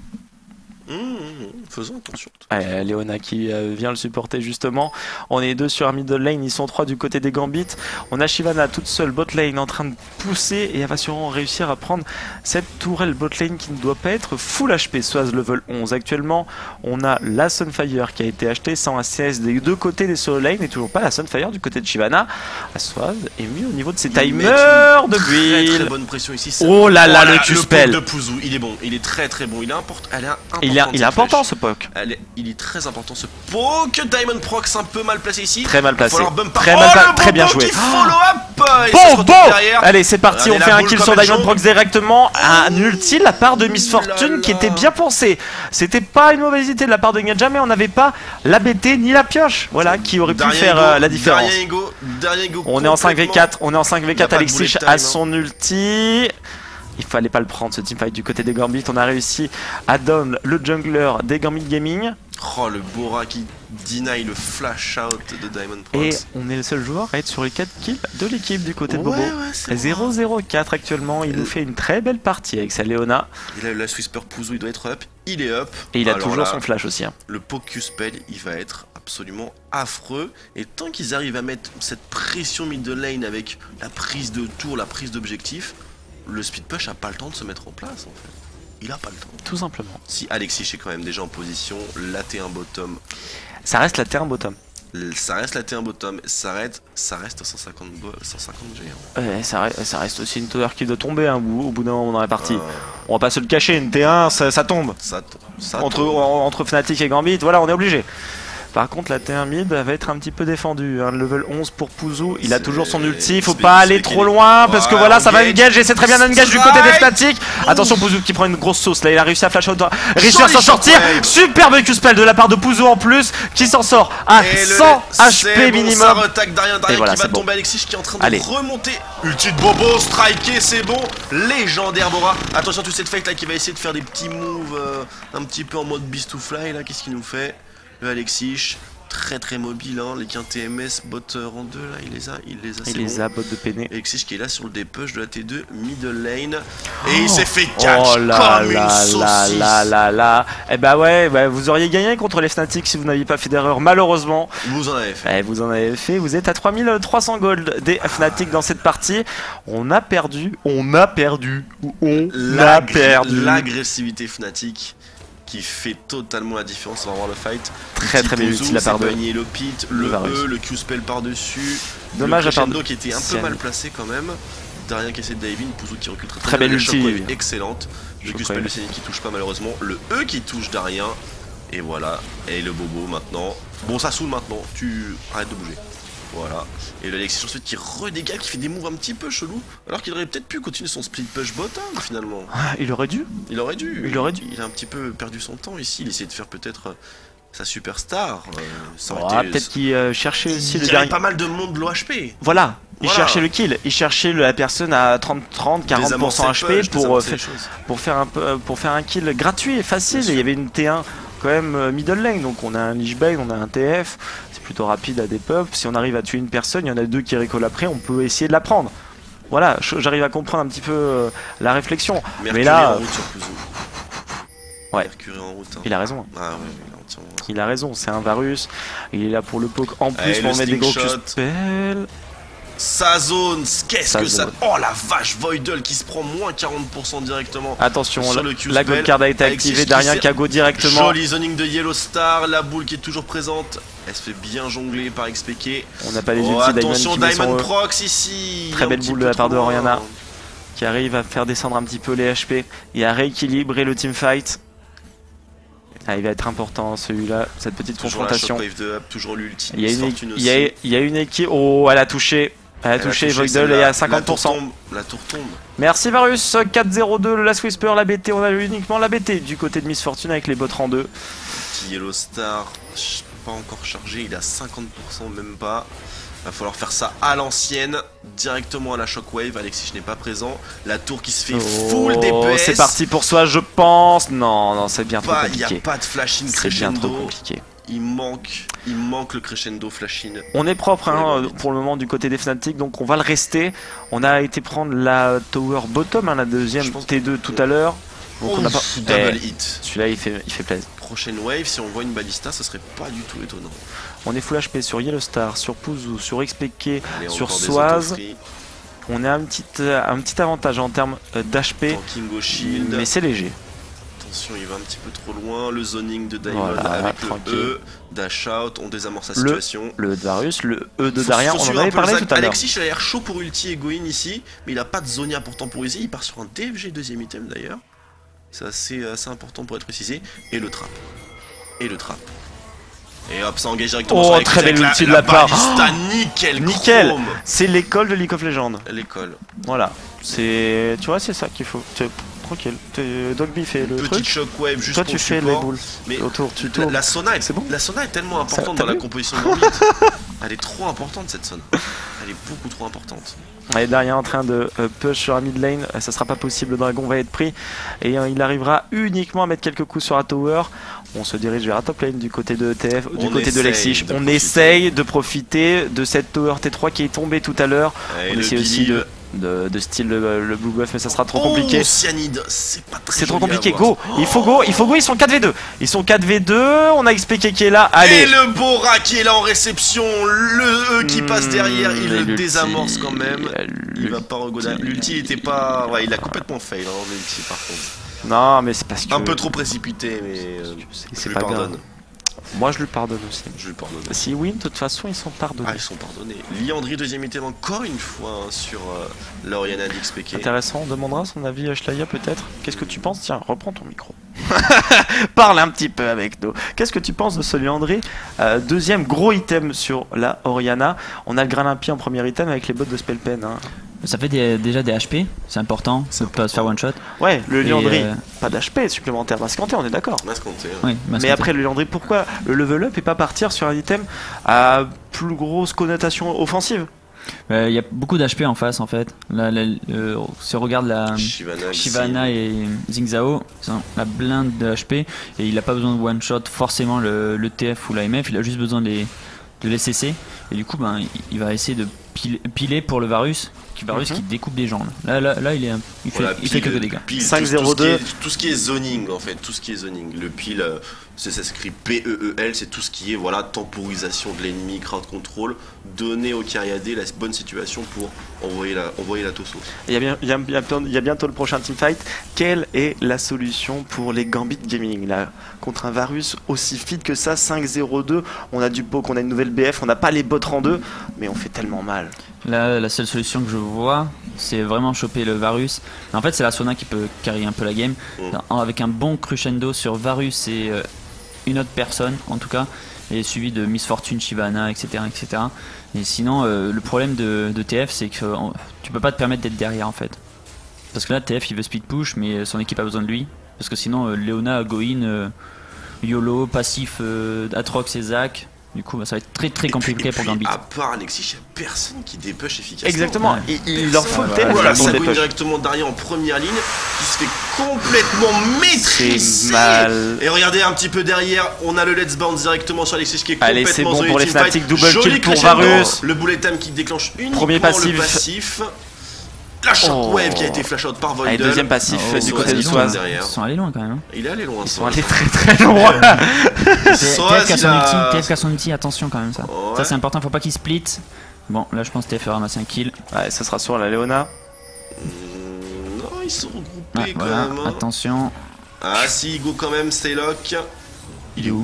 Faisons attention. Léona qui vient le supporter justement. On est deux sur un middle lane, ils sont trois du côté des Gambits. On a Shyvana toute seule bot lane en train de pousser et elle va sûrement réussir à prendre cette tourelle bot lane qui ne doit pas être full HP. Swaz level 11 actuellement. On a la Sunfire qui a été achetée sans ACS des deux côtés des solo lane et toujours pas la Sunfire du côté de Shyvana. Swaz est mis au niveau de ses timers de Très build. bonne pression ici. ça- Oh là là, le poke Q-spell. de Pouzou, il est bon, il est très très bon, il est important. Il est important ce poke. Il est très important ce poke. Diamond Prox un peu mal placé ici. Très mal placé. Il va falloir bump par- Très Oh, mal le placé. Très bien Bobo joué. qui follow up. Et ça se Bon, retrouve bon. derrière. Allez, c'est parti, Allez, on la fait un boule kill comme sur elle Diamond joue. Prox directement. Un ulti de la part de Miss Ouh là Fortune qui là. était bien pensé. C'était pas une mauvaise idée de la part de Ngadja, mais on n'avait pas la BT ni la pioche. Voilà, qui aurait pu Derrière faire Ego, la différence. derrière Ego, On est en 5v4, complètement. on est en Il y a 5v4, pas de Alexis bullet time, a hein. son ulti. Il fallait pas le prendre ce teamfight du côté des Gambits. On a réussi à down le jungler des Gambit Gaming. Oh, le Bora qui deny le flash out de Diamond Et Prox. on est le seul joueur à être sur les 4 kills de l'équipe du côté de Bobo. Ouais, c'est 0-0-4 actuellement, il nous fait une très belle partie avec sa Léona. Et là, la Whisper Pouzou, il doit être up. Il est up. Et il a Alors toujours là, son flash aussi. Hein. Le Pocus Spell, il va être absolument affreux. Et tant qu'ils arrivent à mettre cette pression middle lane avec la prise de tour, la prise d'objectif, le speed push a pas le temps de se mettre en place en fait. Il a pas le temps. Tout simplement. Si Alexis est quand même déjà en position, la T1 bottom, Ça reste la terre bottom. ça reste la T1 bottom, ça reste 150 G. Ouais, ça reste aussi une tower qui doit tomber hein, au bout d'un moment dans la partie. On va pas se le cacher, une T1 ça tombe. Ça Entre Fnatic et Gambit, voilà, on est obligé. Par contre, la T1 mid va être un petit peu défendue. Hein. Level 11 pour Pouzou, il a C'est- toujours son ulti. Faut c'est- pas c'est aller qu'il trop est- loin parce que Ouais, voilà, ça va engage. engage et c'est très bien engage du côté des Strike. Fnatic. Attention, Pouzou qui prend une grosse sauce là. Il a réussi à flash out, réussir à Joli s'en sortir. shockwave. Superbe Q-spell de la part de Pouzou en plus qui s'en sort à Et 100 c'est HP bon, Ça minimum. retaque derrière Et voilà, qui va c'est bon. tomber. Alexis qui est en train de Allez. remonter. Ulti de Bobo, striké, c'est bon. Légendaire Bora. Attention à toute cette fake là qui va essayer de faire des petits moves un petit peu en mode Beast to Fly là. Qu'est-ce qu'il nous fait? Le Alexis, très très mobile, hein. Les quintes TMS, bot rang 2 là, il les a, bot de peiné. Alexis qui est là sur le dépush de la T2, middle lane, et il s'est fait catch Oh là comme là une saucisse. là. Eh bah ouais, vous auriez gagné contre les Fnatic si vous n'aviez pas fait d'erreur, malheureusement. Vous en avez fait. Vous en avez fait, vous êtes à 3300 gold des Fnatic dans cette partie. On a perdu. L'agressivité Fnatic qui fait totalement la différence. On va voir le fight. Très bien utile la part de le pit, le E, le Q-spell par-dessus. Dommage le à part de... Crescendo qui était un peu mal placé quand même. Darien qui essaie de dive in, Pouzou qui recule très belle ulti. Excellente. Le Q-spell de Céline qui touche pas malheureusement. Le E qui touche Darien. Et voilà. Et le Bobo maintenant. Bon, ça saoule maintenant. Tu arrêtes de bouger. Voilà. Et l'Alexis ensuite qui redégage, qui fait des moves un petit peu chelous. Alors qu'il aurait peut-être pu continuer son split push bottom finalement. Il aurait dû. Il a un petit peu perdu son temps ici. Il essayait de faire peut-être sa superstar. Peut-être qu'il cherchait aussi le dernier. Il y avait pas mal de monde de l'OHP. Voilà. Il cherchait le kill. Il cherchait la personne à 30, 40% HP pour faire un kill gratuit et facile. Et il y avait une T1 quand même middle lane. Donc on a un Lichbane, on a un TF. Plutôt rapide à des pubs. Si on arrive à tuer une personne, il y en a deux qui récoltent après, on peut essayer de la prendre. Voilà, j'arrive à comprendre un petit peu la réflexion. Mercury mais là, en route sur Pouzou. Ouais. Mercury en route. Hein. Il a raison. Ah ouais, il a raison, c'est un Varus. Il est là pour le poke en plus pour mettre des gros Q-spell. Sa zone, qu'est-ce que ça... Oh la vache, Voidle qui se prend moins 40% directement. Attention, la gold card a été activée, Darien Kago directement. Joli zoning de Yellow Star, la boule qui est toujours présente. Elle se fait bien jongler par XPK. On n'a pas les ultis attention, Diamond Prox ici. Très belle boule de la part de Oriana qui arrive à faire descendre un petit peu les HP et à rééquilibrer le teamfight. Il va être important celui-là, cette petite confrontation. Toujours l'ulti. Il y a une équipe. Oh, elle a touché. Elle a touché Voidle et à 50%. La tour tombe. Merci Varus. 4-0-2 le Last Whisper, la BT. On a uniquement la BT du côté de Miss Fortune avec les bots en 2. Petit Yellow Star, pas encore chargé, il a 50% même pas. Va falloir faire ça à l'ancienne, directement à la Shockwave. Alexis n'est pas présent. La tour qui se fait full DPS. C'est parti pour soi, je pense. Non, c'est bien trop compliqué. Il n'y a pas de flash-in crescendo. C'est bien trop compliqué. Il manque le crescendo flash-in. On est propre pour le moment du côté des Fnatic, donc on va le rester. On a été prendre la tower bottom, la deuxième T2 tout à l'heure. Donc on a pas... Double hit. Celui-là il fait plaisir. Prochaine wave, si on voit une balista, ça serait pas du tout étonnant. On est full HP sur Yellow Star, sur Pouzou, sur XPK, sur Soaz. On a un petit avantage en termes d'HP, mais c'est léger. Attention, il va un petit peu trop loin. Le zoning de Diamond avec le E, dash out, on désamorce la situation. Le E de Varus, le E de Darien, on en avait parlé tout à l'heure. Alexis, il a l'air chaud pour ulti et go in ici, mais il a pas de zonia pourtant pour easy. Il part sur un DFG deuxième item d'ailleurs. C'est assez important pour être précisé. Et le trap. Et hop, ça engage directement sur très belle ulti de la part. Nickel. C'est l'école de League of Legends. L'école. Voilà. Tu vois, c'est ça qu'il faut. Tranquille. Dogby fait le truc. Petite shockwave juste toi, pour tu fais les boules. Mais autour, la Sona est bon. La Sona est tellement importante dans la composition de l'orbite. Elle est trop importante cette Sona. Elle est beaucoup trop importante. Et Darien en train de push sur la mid lane, ça sera pas possible, le dragon va être pris et il arrivera uniquement à mettre quelques coups sur la tower. On se dirige vers la top lane du côté de TF, du côté de Lexich. On essaye de profiter de cette tower T3 qui est tombée tout à l'heure. On essaye aussi de style le blue buff, mais ça sera trop compliqué. Cyanide, c'est pas très. C'est trop compliqué. Go, il faut go, ils sont 4v2. Ils sont 4v2, on a XPK qui est là. Allez. Et le Bora qui est là en réception, le E qui passe derrière, il le désamorce quand même. Il va pas regoder. L'ulti était pas. Ouais, il a complètement fail l'ulti par contre. Non, mais c'est parce que. Un peu trop précipité, mais. C'est pas grave. Moi je lui pardonne aussi. Je lui pardonne. Si win, de toute façon ils sont pardonnés. Ah, ils sont pardonnés. Liandry deuxième item encore une fois sur l'Oriana d'XPK. Intéressant, on demandera son avis à Shlaya peut-être. Qu'est-ce que tu penses? Tiens, reprends ton micro. Parle un petit peu avec nous. Qu'est-ce que tu penses de ce Liandry? Deuxième gros item sur la Oriana. On a le Gralimpi en premier item avec les bots de Spellpen. Hein. Ça fait déjà des HP, c'est important, ça peut pas se faire one shot. Ouais, le Liandry, pas d'HP supplémentaire, masquanté, on est d'accord. Masquanté. Oui, mais après le Liandry, pourquoi le level up et pas partir sur un item à plus grosse connotation offensive? Il y a beaucoup d'HP en face en fait. Là, si on regarde la Shyvana et Xingzhao, ils ont la blinde de HP et il a pas besoin de one shot forcément le TF ou l'AMF, il a juste besoin de les CC et du coup il va essayer de piler pour le Varus qui découpe des gens. Là il fait que des dégâts. 5-0-2. Tout ce qui est zoning en fait, tout ce qui est zoning. Le pile, ça s'écrit PEEL, c'est tout ce qui est voilà temporisation de l'ennemi, crowd control, donner au Kyriade la bonne situation pour envoyer la Tosso. Il y a bientôt le prochain teamfight. Quelle est la solution pour les Gambit Gaming là contre un Varus aussi fit que ça, 5-0-2? On a du poke, on a une nouvelle BF, on n'a pas les bots rang 2, mais on fait tellement mal. Là, la seule solution que je vois, c'est vraiment choper le Varus. Mais en fait, c'est la Sona qui peut carry un peu la game. Avec un bon crescendo sur Varus et une autre personne, en tout cas, et suivi de Miss Fortune, Shyvana, etc. etc. Et sinon, le problème de TF, c'est que tu peux pas te permettre d'être derrière, en fait. Parce que là, TF, il veut speed push, mais son équipe a besoin de lui. Parce que sinon, Leona, Goin, YOLO, passif Atrox et Zac. Du coup, ça va être très compliqué pour Gambit. À part Alexis, il n'y a personne qui dépush efficacement. Exactement, il leur faut le thème. Voilà, ça go directement derrière en première ligne, qui se fait complètement maîtriser. Et regardez un petit peu derrière, on a le Let's Bounce directement sur Alexis qui est complètement. Allez, c'est bon pour les Fnatic, double kill pour Varus. Le bullet time qui déclenche uniquement premier le passif. La shockwave qui a été flash out par Voidle. Allez, deuxième passif du côté de Soaz. Ils sont allés loin quand même. Il est allé loin. Ils sont allés très loin. TF a son ulti, attention quand même ça. Ouais. Ça c'est important, faut pas qu'il split. Bon, là je pense que TF va ramasser un kill. Ouais, ça sera sur la Leona. Non, ils sont regroupés quand voilà, même. Hein. Attention. Ah si, go quand même, stay lock. Il est où?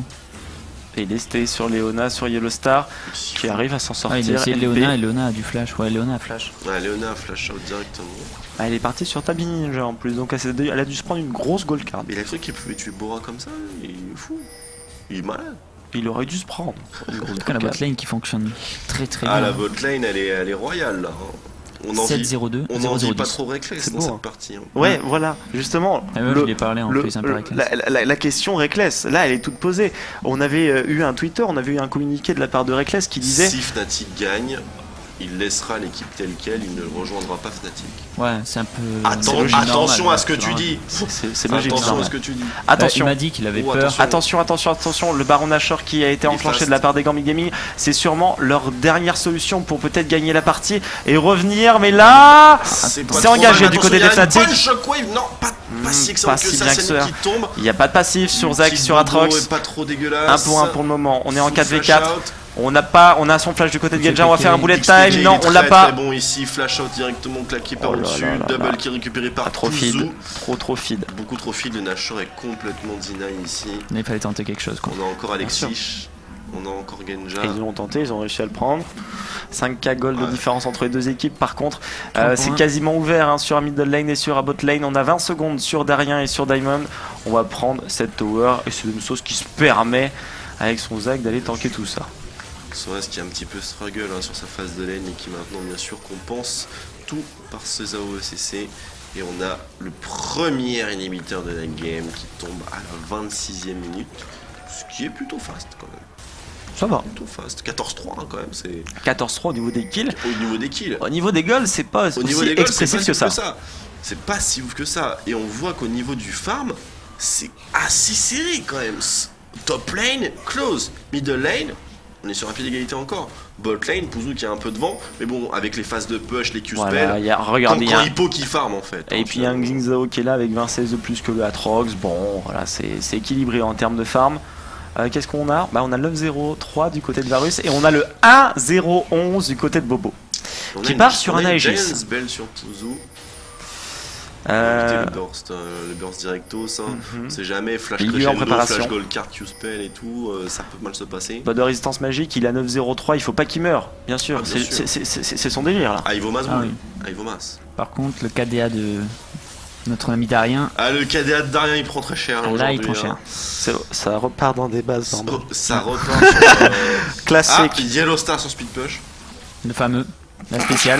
Et il est stay sur Leona, sur Yellowstar, qui arrive à s'en sortir. Il a essayé Leona et Leona a du flash. Ouais, Leona a flash. Ouais, Leona a flash out directement. Elle est partie sur Tabi Ninja en plus, donc elle a dû se prendre une grosse gold card. Mais il a cru qu'il pouvait tuer Bora comme ça, il est fou. Il est malade. Il aurait dû se prendre. En tout cas, la botlane qui fonctionne très bien. Ah, la botlane elle est royale là. On en 7-0-2, on n'en dit pas trop Reckless dans cette partie. Hein. Ouais, voilà, justement. Je l'ai parlé en plus un peu Reckless. La question Reckless, là elle est toute posée. On avait eu un Twitter, on avait eu un communiqué de la part de Reckless qui disait si Fnatic gagne, il laissera l'équipe telle quelle, il ne rejoindra pas Fnatic. Ouais, c'est un peu. Attention à ce que tu dis. C'est logique. Attention à ce que tu dis. Attention. Il m'a dit qu'il avait peur. Attention. Le Baron Nashor qui a été enclenché de la part des Gambit Gaming, c'est sûrement leur dernière solution pour peut-être gagner la partie et revenir. Mais là, c'est engagé du côté des Fnatic. Non, pas si excellent que ça, c'est qui tombe. Il n'y a pas de passif sur Zac, sur Atrox. Pas trop dégueulasse. 1 pour 1 pour le moment. On est en 4v4. On a son flash du côté de Genja, on va faire un bullet time. Non, on l'a pas. Très bon ici, flash out directement claqué par au-dessus, double qui est récupéré par trop feed. Trop feed. Beaucoup trop feed, le Nashor est complètement deny ici. Il fallait tenter quelque chose quoi. On a encore Alexis, on a encore Genja. Ils l'ont tenté, ils ont réussi à le prendre. 5k gold de différence entre les deux équipes. Par contre, c'est quasiment ouvert hein, sur middle lane et sur bot lane. On a 20 secondes sur Darien et sur Diamond. On va prendre cette tower et c'est une sauce qui se permet avec son Zac d'aller tanker tout ça. Soaz qui est un petit peu struggle hein, sur sa phase de lane et qui maintenant bien sûr compense tout par ce Zao ECC. Et on a le premier inhibiteur de la game qui tombe à la 26e minute, ce qui est plutôt fast quand même. Ça va. Plutôt fast. 14-3 hein, quand même, c'est. 14-3 au niveau des kills. Au niveau des kills. Au niveau des goals, c'est pas aussi expressif que ça. C'est pas si ouf que ça. Et on voit qu'au niveau du farm, c'est assez serré quand même. Top lane, close. Middle lane, on est sur un pied d'égalité encore. Bot lane, Puzu qui est un peu devant, mais bon, avec les phases de push, les Q-spells, regardez, quand Hippo qui farm en fait. Et puis il y a un Xingzhao qui est là avec 20 16 de plus que le Atrox. Bon, voilà, c'est équilibré en termes de farm. Qu'est-ce qu'on a? On a le 9-0-3 du côté de Varus et on a le 1-0-11 du côté de Bobo. Qui part sur un Aegis. Belle sur Puzu. Le burst directos, hein. C'est jamais flash crescendo, flash gold card Q-spell et tout, ça peut mal se passer. Pas de résistance magique, il a 9-0-3, il faut pas qu'il meure, bien sûr, c'est son délire là. Ah, il vaut masse, oui. Ah, il vaut masse. Par contre, le KDA de notre ami Darien. Ah, le KDA de Darien il prend très cher. Là, il prend cher. Ça repart dans des bases. Ça repart sur. Classique. Ah, Yellowstar sur speed push. Le fameux. La spéciale.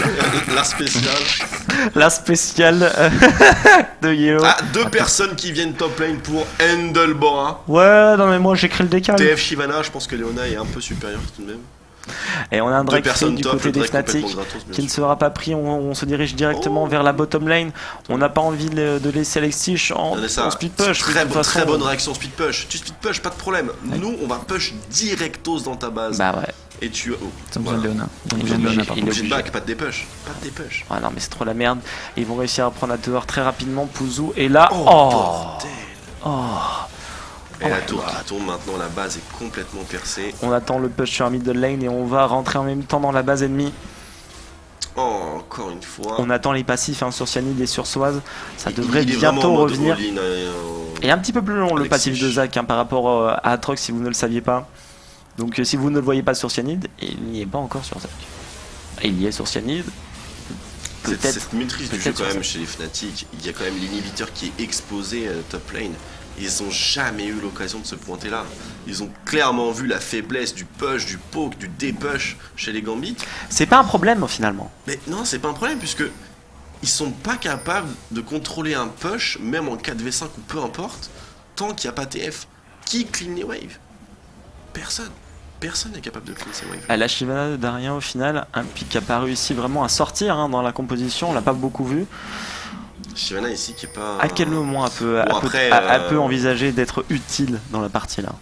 La spéciale de Yellow. Ah, deux personnes qui viennent top lane pour Handle Bora. Ouais, non mais moi j'ai créé le décal. TF Shyvana, je pense que Leona est un peu supérieure tout de même. Et on a un Deux Drake Free personnes du top, côté le des Drake Fnatic complètement gratos, bien qui ne sûr. sera pas pris. On se dirige directement vers la bottom lane. On n'a pas envie de laisser Alexis en Regardez ça. speed push. Très, de toute très façon. bonne réaction speed push. Tu speed push, pas de problème. Nous, on va push directos dans ta base. Bah ouais. Et tu. Oh, Ils ont besoin de Léona. Ils ont Il besoin de est Léona, obligé, par il est contre. obligé de obligé. back, pas de dépush. Pas de dépush. Ah non mais c'est trop la merde. Ils vont réussir à prendre la tower très rapidement. Pouzou et là. Oh, Oh, bordel. oh. Et la tour qui tombe maintenant, la base est complètement percée. On attend le push sur middle lane et on va rentrer en même temps dans la base ennemie. Oh, encore une fois. On attend les passifs hein, sur Cyanide et sur Soaz. Ça Il- devrait il est bientôt vraiment en mode revenir. all-in, Et un petit peu plus long le Alexis. passif de Zach hein, par rapport à Atrox si vous ne le saviez pas. Donc si vous ne le voyez pas sur Cyanide, il n'y est pas encore sur Zach. Et il y est sur Cyanide. Peut-être. Cette maîtrise du jeu peut-être quand sur même ça. chez les Fnatic, il y a quand même l'inhibiteur qui est exposé top lane. Ils ont jamais eu l'occasion de se pointer là. Ils ont clairement vu la faiblesse du push, du poke, du dépush chez les Gambit. C'est pas un problème finalement. Mais non, c'est pas un problème puisque ils sont pas capables de contrôler un push, même en 4v5 ou peu importe, tant qu'il n'y a pas TF. Qui clean les waves? Personne. Personne n'est capable de clean ces waves. La Shyvana de Darien au final, un pic qui a pas réussi vraiment à sortir hein, dans la composition, on l'a pas beaucoup vu. Shyvana ici qui est pas. À quel moment a peu, Bon, a peu, après, a peu envisagé d'être utile dans la partie là?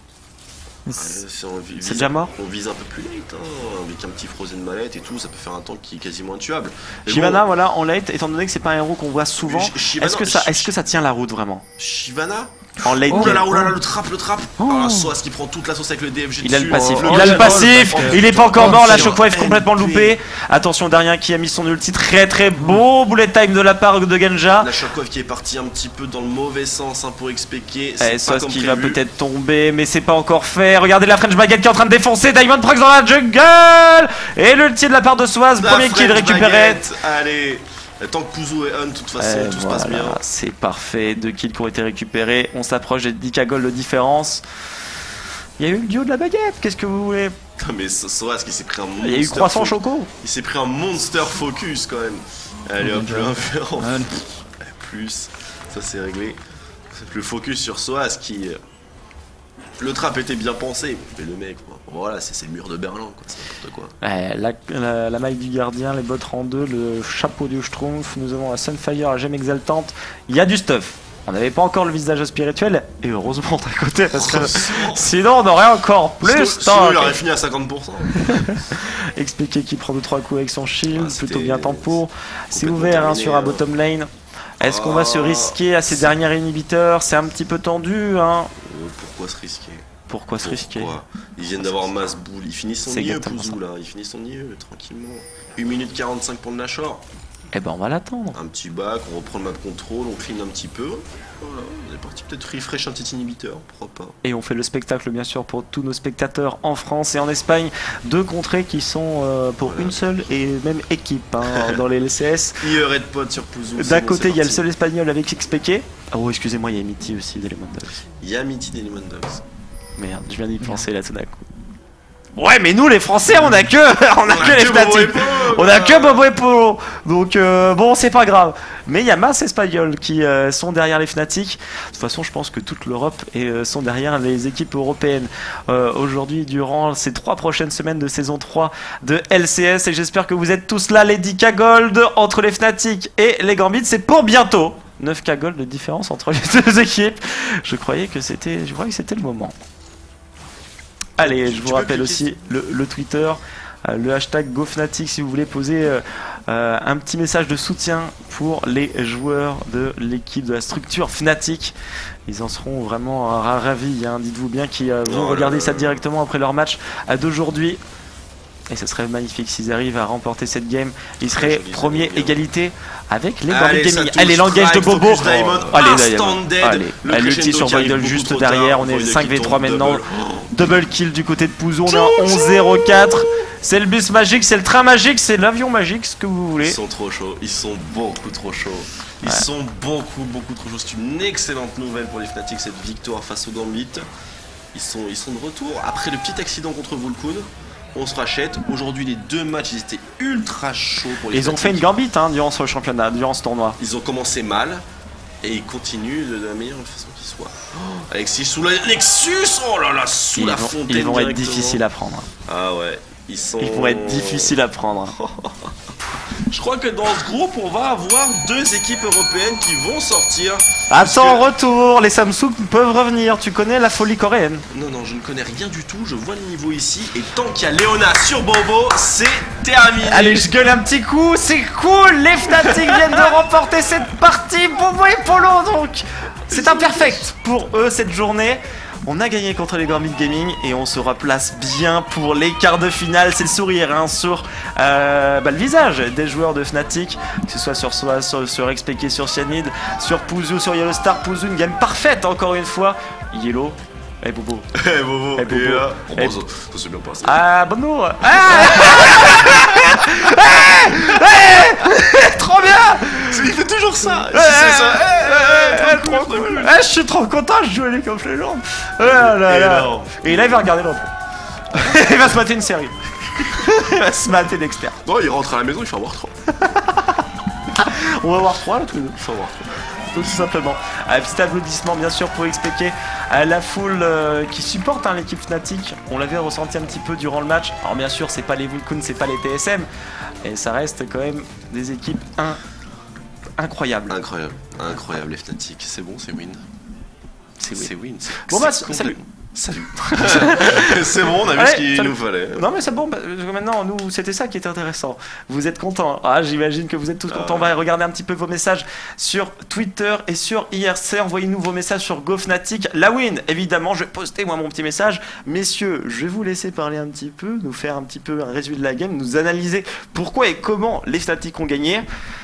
C'est déjà mort? On vise un peu plus late, hein, avec un petit Frozen Mallette et tout, ça peut faire un tank qui est quasiment intuable. Mais Shyvana bon, voilà en late, étant donné que c'est pas un héros qu'on voit souvent, Shyvana- est-ce que ça tient la route vraiment? Shyvana. En late Oh là là, game. oh là là, le trap, le trap. Oh. Oh, Soaz qui prend toute la sauce avec le DFG Il a le dessus. passif, Oh, il a oh, le oh, passif, oh, oh, il est pas encore oh, mort, la oh, shockwave oh, complètement MP. loupée. Attention Darien qui a mis son ulti, très très beau bullet time de la part de Genja. La shockwave qui est partie un petit peu dans le mauvais sens hein, pour XPK. Et C'est pas Sauce comme qui va prévu. peut-être tomber, mais c'est pas encore fait. Regardez la French Baguette qui est en train de défoncer Diamond Prox dans la jungle. Et l'ulti de la part de Soaz, La premier kill French récupéré. baguette, allez. Tant que Pouzou est on, de toute façon, Et tout se passe bien. voilà, c'est parfait, 2 kills qui ont été récupérés. On s'approche des 10 gold de différence. Il y a eu le duo de la baguette, qu'est-ce que vous voulez? Non, mais Soaz qui s'est pris un monster. Il y a eu croissant choco. Il s'est pris un monster focus quand même. Allez hop, le 1v1. Ouais. Plus, ça c'est réglé. Le focus sur Soaz qui. Le trap était bien pensé, mais le mec, voilà, c'est le mur de Berlin, quoi, c'est n'importe quoi. La maille du gardien, les bottes en 2, le chapeau du Schtroumpf, nous avons la Sunfire, la gemme exaltante. Il y a du stuff. On n'avait pas encore le visage spirituel, et heureusement d'un côté, parce que sinon on aurait encore plus. Sinon il aurait fini à 50%. Expliquer qu'il prend 2-3 coups avec son shield, Ah, c'était plutôt bien tempo. C'est complètement ouvert hein, terminé, sur la hein. bottom lane. Est-ce qu'on va se Ah, risquer à ces derniers inhibiteurs? C'est un petit peu tendu. Hein. Pourquoi se risquer? Pourquoi se risquer? Pourquoi Ils viennent d'avoir masse boule, ils finissent son C'est IE exactement Pouzou là, ils finissent son IE tranquillement. 1 minute 45 pour le Nashor. Eh ben on va l'attendre. Un petit back, on reprend le map control, on clean un petit peu. Voilà, on est parti peut-être refresh un petit inhibiteur, pourquoi pas. Et on fait le spectacle bien sûr pour tous nos spectateurs en France et en Espagne. 2 contrées qui sont pour Voilà. une seule et même équipe hein, dans les LCS. IE Red Pod sur Pouzou. D'un côté il y a le seul espagnol avec XPK. Oh excusez-moi il y a Mitty aussi d'Element Dogs. Yamiti des Lemon Dogs. Merde je viens d'y penser là tout d'un coup. Ouais mais nous les Français on a que les Bobo et Fnatic. Polo, On a voilà. que Bobo et Polo. Donc bon c'est pas grave. Mais il y a masse espagnols qui sont derrière les Fnatic. De toute façon je pense que toute l'Europe sont derrière les équipes européennes. Aujourd'hui durant ces 3 prochaines semaines de saison 3 de LCS. Et j'espère que vous êtes tous là les 10K Gold entre les Fnatic et les Gambit. C'est pour bientôt. 9K Gold de différence entre les deux équipes. Je croyais que c'était le moment. Allez, je vous rappelle aussi le Twitter, le hashtag GoFnatic si vous voulez poser un petit message de soutien pour les joueurs de l'équipe de la structure Fnatic. Ils en seront vraiment ravis, hein. Dites-vous bien qu'ils vont regarder ça directement après leur match d'aujourd'hui. Et ce serait magnifique s'ils arrivent à remporter cette game. Ils seraient premier égalité avec les Gambit Gaming. Allez, l'engage de Bobo. Allez, allez, l'ulti sur Voidle juste derrière. On est 5v3 maintenant. Double kill du côté de Pouzou. On est en 11-0-4. C'est le bus magique, c'est le train magique, c'est l'avion magique, ce que vous voulez. Ils sont trop chauds, ils sont beaucoup trop chauds. Ils sont beaucoup trop chauds. C'est une excellente nouvelle pour les Fnatic, cette victoire face aux Gambit. Ils sont de retour. Après le petit accident contre Vulcan, on se rachète. Aujourd'hui, les 2 matchs, ils étaient ultra chauds pour les Ils ont fait une Gambit hein, durant ce championnat, durant ce tournoi. Ils ont commencé mal et ils continuent de la meilleure façon qui soit. Alexis sous la Nexus, oh là là, sous la fontaine. Ils vont être directement. difficiles à prendre. Ah ouais. Ils vont être difficiles à prendre. Je crois que dans ce groupe, on va avoir 2 équipes européennes qui vont sortir. Attends, retour, les Samsung peuvent revenir. Tu connais la folie coréenne? Non, je ne connais rien du tout. Je vois le niveau ici. Et tant qu'il y a Léona sur Bobo, c'est terminé. Allez, je gueule un petit coup. C'est cool. Les Fnatic viennent de remporter cette partie. Bobo et Polo, donc. C'est imperfect pour eux cette journée. On a gagné contre les Gambit Gaming et on se replace bien pour les quarts de finale. C'est le sourire hein, sur le visage des joueurs de Fnatic, que ce soit sur Soaz, sur Expeke, sur Cyanide, sur Pouzou, sur Yellow Star. Pouzou, une game parfaite encore une fois. Yellow. Eh Bobo. Eh Bobo. Ça s'est bien passé. Ah bonjour. Trop bien. Il fait toujours ça. Trop cool. Je suis trop content, je joue avec comme les jambes. Et là il va regarder l'autre. Il va se mater une série. Il va se mater Dexter. Non, il rentre à la maison, il fait un War 3. On va voir 3 là tous les deux. Il fait un War 3. Tout simplement. Petit applaudissement bien sûr pour expliquer à la foule qui supporte l'équipe Fnatic. On l'avait ressenti un petit peu durant le match. Alors bien sûr c'est pas les Vulcun, c'est pas les TSM. Et ça reste quand même des équipes incroyables. Incroyable les Fnatic. C'est bon, c'est win. C'est win. Bon bah salut. Salut. C'est bon, on a vu ce qu'il nous fallait. Non mais c'est bon, maintenant nous c'était ça qui était intéressant. Vous êtes contents? Ah j'imagine que vous êtes tous contents. On va regarder un petit peu vos messages sur Twitter et sur IRC. Envoyez-nous vos messages sur GoFnatic. La win, évidemment, je vais poster moi mon petit message. Messieurs, je vais vous laisser parler un petit peu, nous faire un petit peu un résumé de la game, nous analyser pourquoi et comment les Fnatic ont gagné.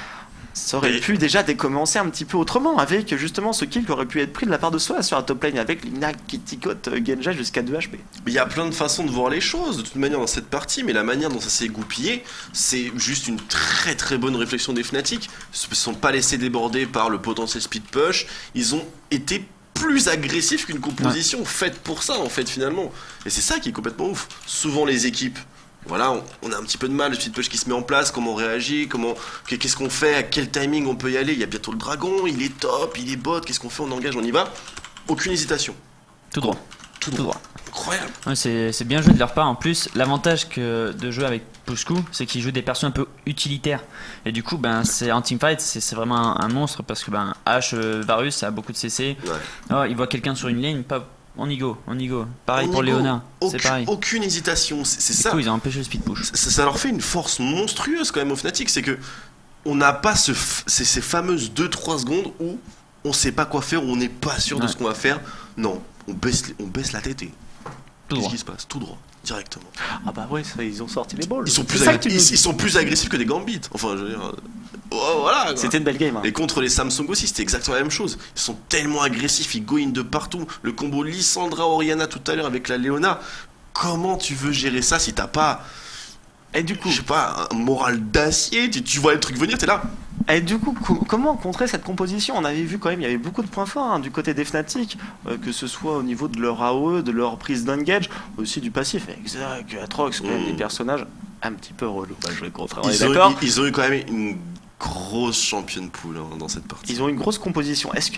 Ça aurait pu déjà décommencer un petit peu autrement avec justement ce kill qui aurait pu être pris de la part de Soaz sur la top lane avec Lina qui ticote Genja jusqu'à 2 HP. Il y a plein de façons de voir les choses de toute manière dans cette partie, mais la manière dont ça s'est goupillé, c'est juste une très très bonne réflexion des Fnatic. Ils ne se sont pas laissés déborder par le potentiel speed push, ils ont été plus agressifs qu'une composition faite pour ça en fait finalement. Et c'est ça qui est complètement ouf. Souvent les équipes, voilà, on a un petit peu de mal, le speed push qui se met en place, comment on réagit, qu'est-ce qu'on fait, à quel timing on peut y aller. Il y a bientôt le dragon, il est top, il est bot, qu'est-ce qu'on fait, on engage, on y va. Aucune hésitation. Tout droit. Tout droit. Incroyable. Ouais, c'est bien joué de leur part. En plus, l'avantage de jouer avec Pushku, c'est qu'il joue des persos un peu utilitaires. Et du coup, en teamfight, c'est vraiment un monstre parce que H, Varus, ça a beaucoup de CC. Ouais. Oh, il voit quelqu'un sur une ligne, pas. On y go. Pareil pour Léona, c'est pareil. Aucune hésitation, c'est ça. Du coup, ils ont empêché le speed push. Ça leur fait une force monstrueuse quand même au Fnatic, c'est que on n'a pas ces fameuses 2-3 secondes où on sait pas quoi faire, où on n'est pas sûr de ce qu'on va faire. Non, on baisse la tête et qu'est-ce qui se passe? Tout droit, directement. Ah bah ouais, ça, ils ont sorti les balls. Ils sont plus agressifs que des Gambit. Enfin, je veux dire... voilà, c'était une belle game. Et contre les Samsung aussi, c'était exactement la même chose. Ils sont tellement agressifs, ils go in de partout. Le combo Lissandra Oriana tout à l'heure avec la Léona. Comment tu veux gérer ça si t'as pas... Et du coup, je sais pas, un moral d'acier, tu vois le truc venir, t'es là. Et du coup, comment contrer cette composition? On avait vu quand même, il y avait beaucoup de points forts du côté des Fnatic, que ce soit au niveau de leur AOE, de leur prise d'engage, aussi du passif. Exact, Atrox, quand même des personnages un petit peu relous. Je vais contre. Ils ont eu quand même une grosse championne pool dans cette partie. Ils ont une grosse composition. Est-ce que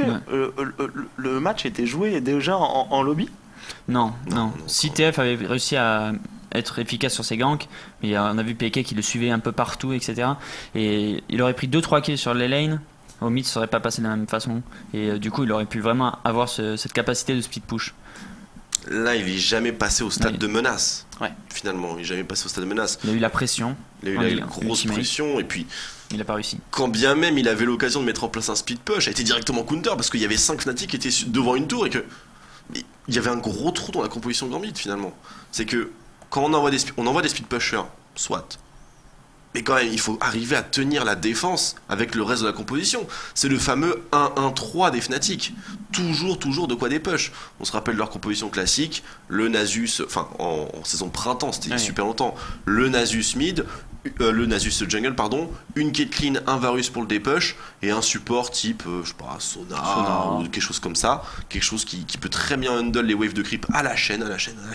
le match était joué déjà en lobby? Non. CTF avait réussi à être efficace sur ses ganks, mais on a vu PK qui le suivait un peu partout, etc. Et il aurait pris 2-3 kills sur les lanes. Au mid, ça serait pas passé de la même façon. Et du coup, il aurait pu vraiment avoir cette capacité de speed push. Là, il est jamais passé au stade de menace. Ouais. Finalement, il est jamais passé au stade de menace. Il a eu la pression. Il a eu la grosse pression et puis. Il a pas réussi. Quand bien même il avait l'occasion de mettre en place un speed push, a été directement counter parce qu'il y avait 5 Fnatic qui étaient devant une tour et que il y avait un gros trou dans la composition Gambit finalement. C'est que quand on envoie des speed pushers, soit. Mais quand même, il faut arriver à tenir la défense avec le reste de la composition. C'est le fameux 1-1-3 des Fnatic. Toujours de quoi des push. On se rappelle leur composition classique. Le Nasus, enfin en saison printemps, c'était super longtemps. Le Nasus mid, le Nasus jungle, pardon. Une Caitlyn, un Varus pour le dépush. Et un support type, je sais pas, Sona ou quelque chose comme ça. Quelque chose qui peut très bien handle les waves de creep à la chaîne.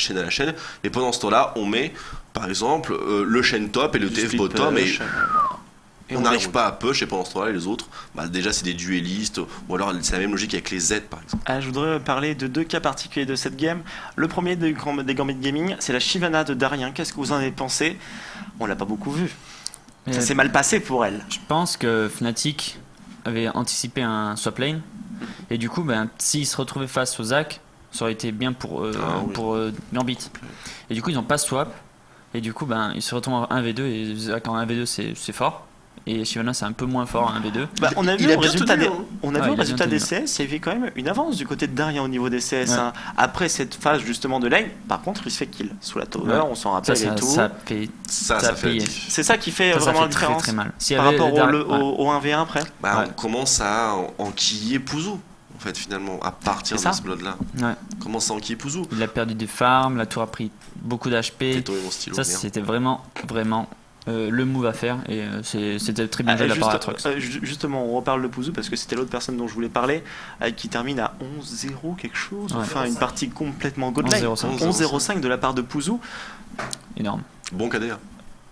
Et pendant ce temps-là, on met... Par exemple, le Shen top et le TF bottom Et on n'arrive déroule. pas à push et pendant ce temps-là les autres, bah déjà c'est des duellistes ou alors c'est la même logique avec les Z par exemple. Je voudrais parler de 2 cas particuliers de cette game. Le premier des Gambit Gaming, c'est la Shyvana de Darien. Qu'est-ce que vous en avez pensé? On l'a pas beaucoup vu. Ça s'est mal passé pour elle. Je pense que Fnatic avait anticipé un swap lane et du coup s'ils se retrouvaient face au Zac, ça aurait été bien pour Gambit. Et du coup ils ont pas swap et du coup ils se retrouvent en 1v2 et Zac en 1v2 c'est fort. Et Shyvana c'est un peu moins fort en 1v2. On a vu il a au bien résultat, tenu, des, hein. on a Ouais, vu au il a résultat bien des tenu. CS, il y avait quand même une avance du côté de Darien au niveau des CS. Ouais. Hein. Après cette phase justement de lane, par contre il se fait kill sous la tower, Ouais. on s'en rappelle et tout. Ça fait Ça Ça fait la paye. diff. C'est ça qui fait ça vraiment fait la très différence très mal. S'il y par avait rapport Dar- au 1v1 après. Bah, Ouais. on commence à enquiller Pouzou en fait finalement à partir C'est de ça. ce blood là. Ouais. On commence à enquiller Pouzou. Il a perdu du farm, la tour a pris beaucoup d'HP. J'ai tombé mon stylo. Ça merde. c'était vraiment le move à faire et c'était très bien joué de la part d'Atrox. Justement, on reparle de Pouzou parce que c'était l'autre personne dont je voulais parler, qui termine à 11-0 quelque chose, Ouais. enfin une partie complètement godlike. 11-0-5. 11-0-5 de la part de Pouzou. Énorme. Bon KDA.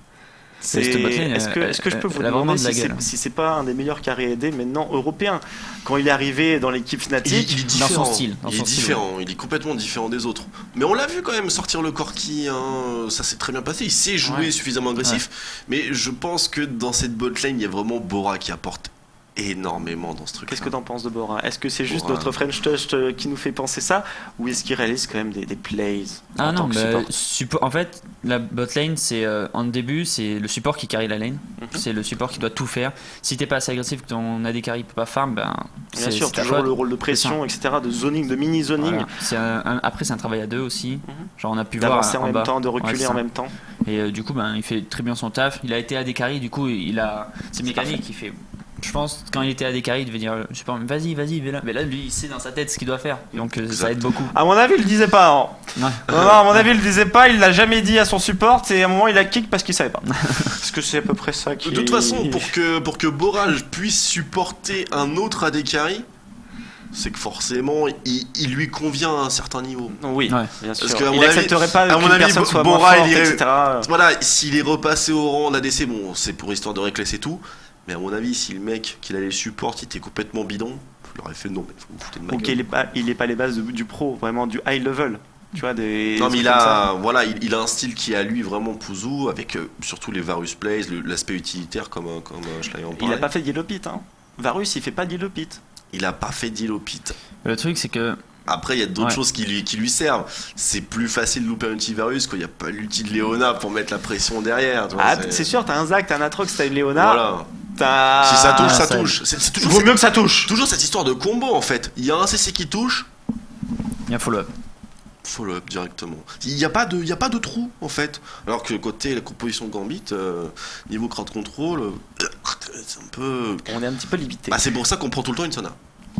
Cette botlane, Est-ce que je peux vous elle a vraiment demander de la si gueule. si c'est pas un des meilleurs carrés aidés maintenant européens? Quand il est arrivé dans l'équipe Fnatic, Il est dans différent. son style, dans il est son style, différent. Il est complètement différent des autres. Mais on l'a vu quand même sortir le Corki. Hein. Ça s'est très bien passé. Il sait jouer Ouais. suffisamment agressif. Mais je pense que dans cette botlane, il y a vraiment Bora qui apporte énormément dans ce truc. qu'est-ce que t'en penses de Bora? Est-ce que c'est juste Bora. notre French Touch qui nous fait penser ça, ou est-ce qu'il réalise quand même des plays Ah en non, tant que support? support. En fait, la botlane, c'est en début, c'est le support qui carry la lane. C'est le support qui doit tout faire. Si t'es pas assez agressif, que ton AD carry peut pas farm, Bien c'est sûr, ta toujours faute. le rôle de pression, etc., de zoning, de mini-zoning, Voilà. Après, c'est un travail à deux aussi. Genre, on a pu voir d'avancer en même bas. temps, de Ouais, reculer c'est en ça. même temps. Et du coup, il fait très bien son taf. Il a été AD carry, du coup, il a ses mécaniques. Il fait. Je pense quand il était AD carry, il devait dire, je sais pas, vas-y, vais là. Mais là, lui, il sait dans sa tête ce qu'il doit faire. Donc, ça aide beaucoup. À mon avis, il le disait pas. Hein. Ouais. Non, à mon avis, il le disait pas, il l'a jamais dit à son support, et à un moment, il a kick parce qu'il savait pas. Parce que c'est à peu près ça qui. De toute façon, pour que Bora puisse supporter un autre AD carry, c'est que forcément, il lui convient à un certain niveau. Oui, Ouais. bien sûr. Parce qu'à mon Il avis- accepterait pas à mon qu'une avis, personne soit Bora, moins forte, il irait- etc. Voilà, s'il est repassé au rang d'ADC, bon, c'est pour histoire de réclasser et tout. Mais à mon avis, si le mec qu'il allait le support, il était complètement bidon, je lui aurais fait non, mais faut vous foutre de ma Ok, gueule. il est pas les bases du pro, vraiment du high level. Tu vois, des. Non mais trucs il comme ça. a, voilà, il a un style qui est à lui vraiment Pouzou, avec surtout les Varus plays, l'aspect utilitaire comme Schleier en Il parlait. a pas fait de Yellow Pit, hein. Varus, il fait pas de Yellow Pit. Il a pas fait d'île au pit. Le truc, c'est que. Après, il y a d'autres Ouais. choses qui lui servent. C'est plus facile de louper un petit Varus quand il n'y a pas l'outil de Léona pour mettre la pression derrière. tu vois, Ah, c'est sûr, t'as un Zac, t'as un Atrox, t'as une Léona. Voilà. T'as. Si ça touche, ça ça- touche. C'est toujours, Vaut mieux que ça touche. toujours cette histoire de combo en fait. Il y a un CC qui touche, Il y a un follow-up. follow-up directement. Il n'y a pas de trou en fait. Alors que côté la composition Gambit, niveau crowd control, c'est un peu. On est un petit peu limité. Bah, c'est pour ça qu'on prend tout le temps une Sona.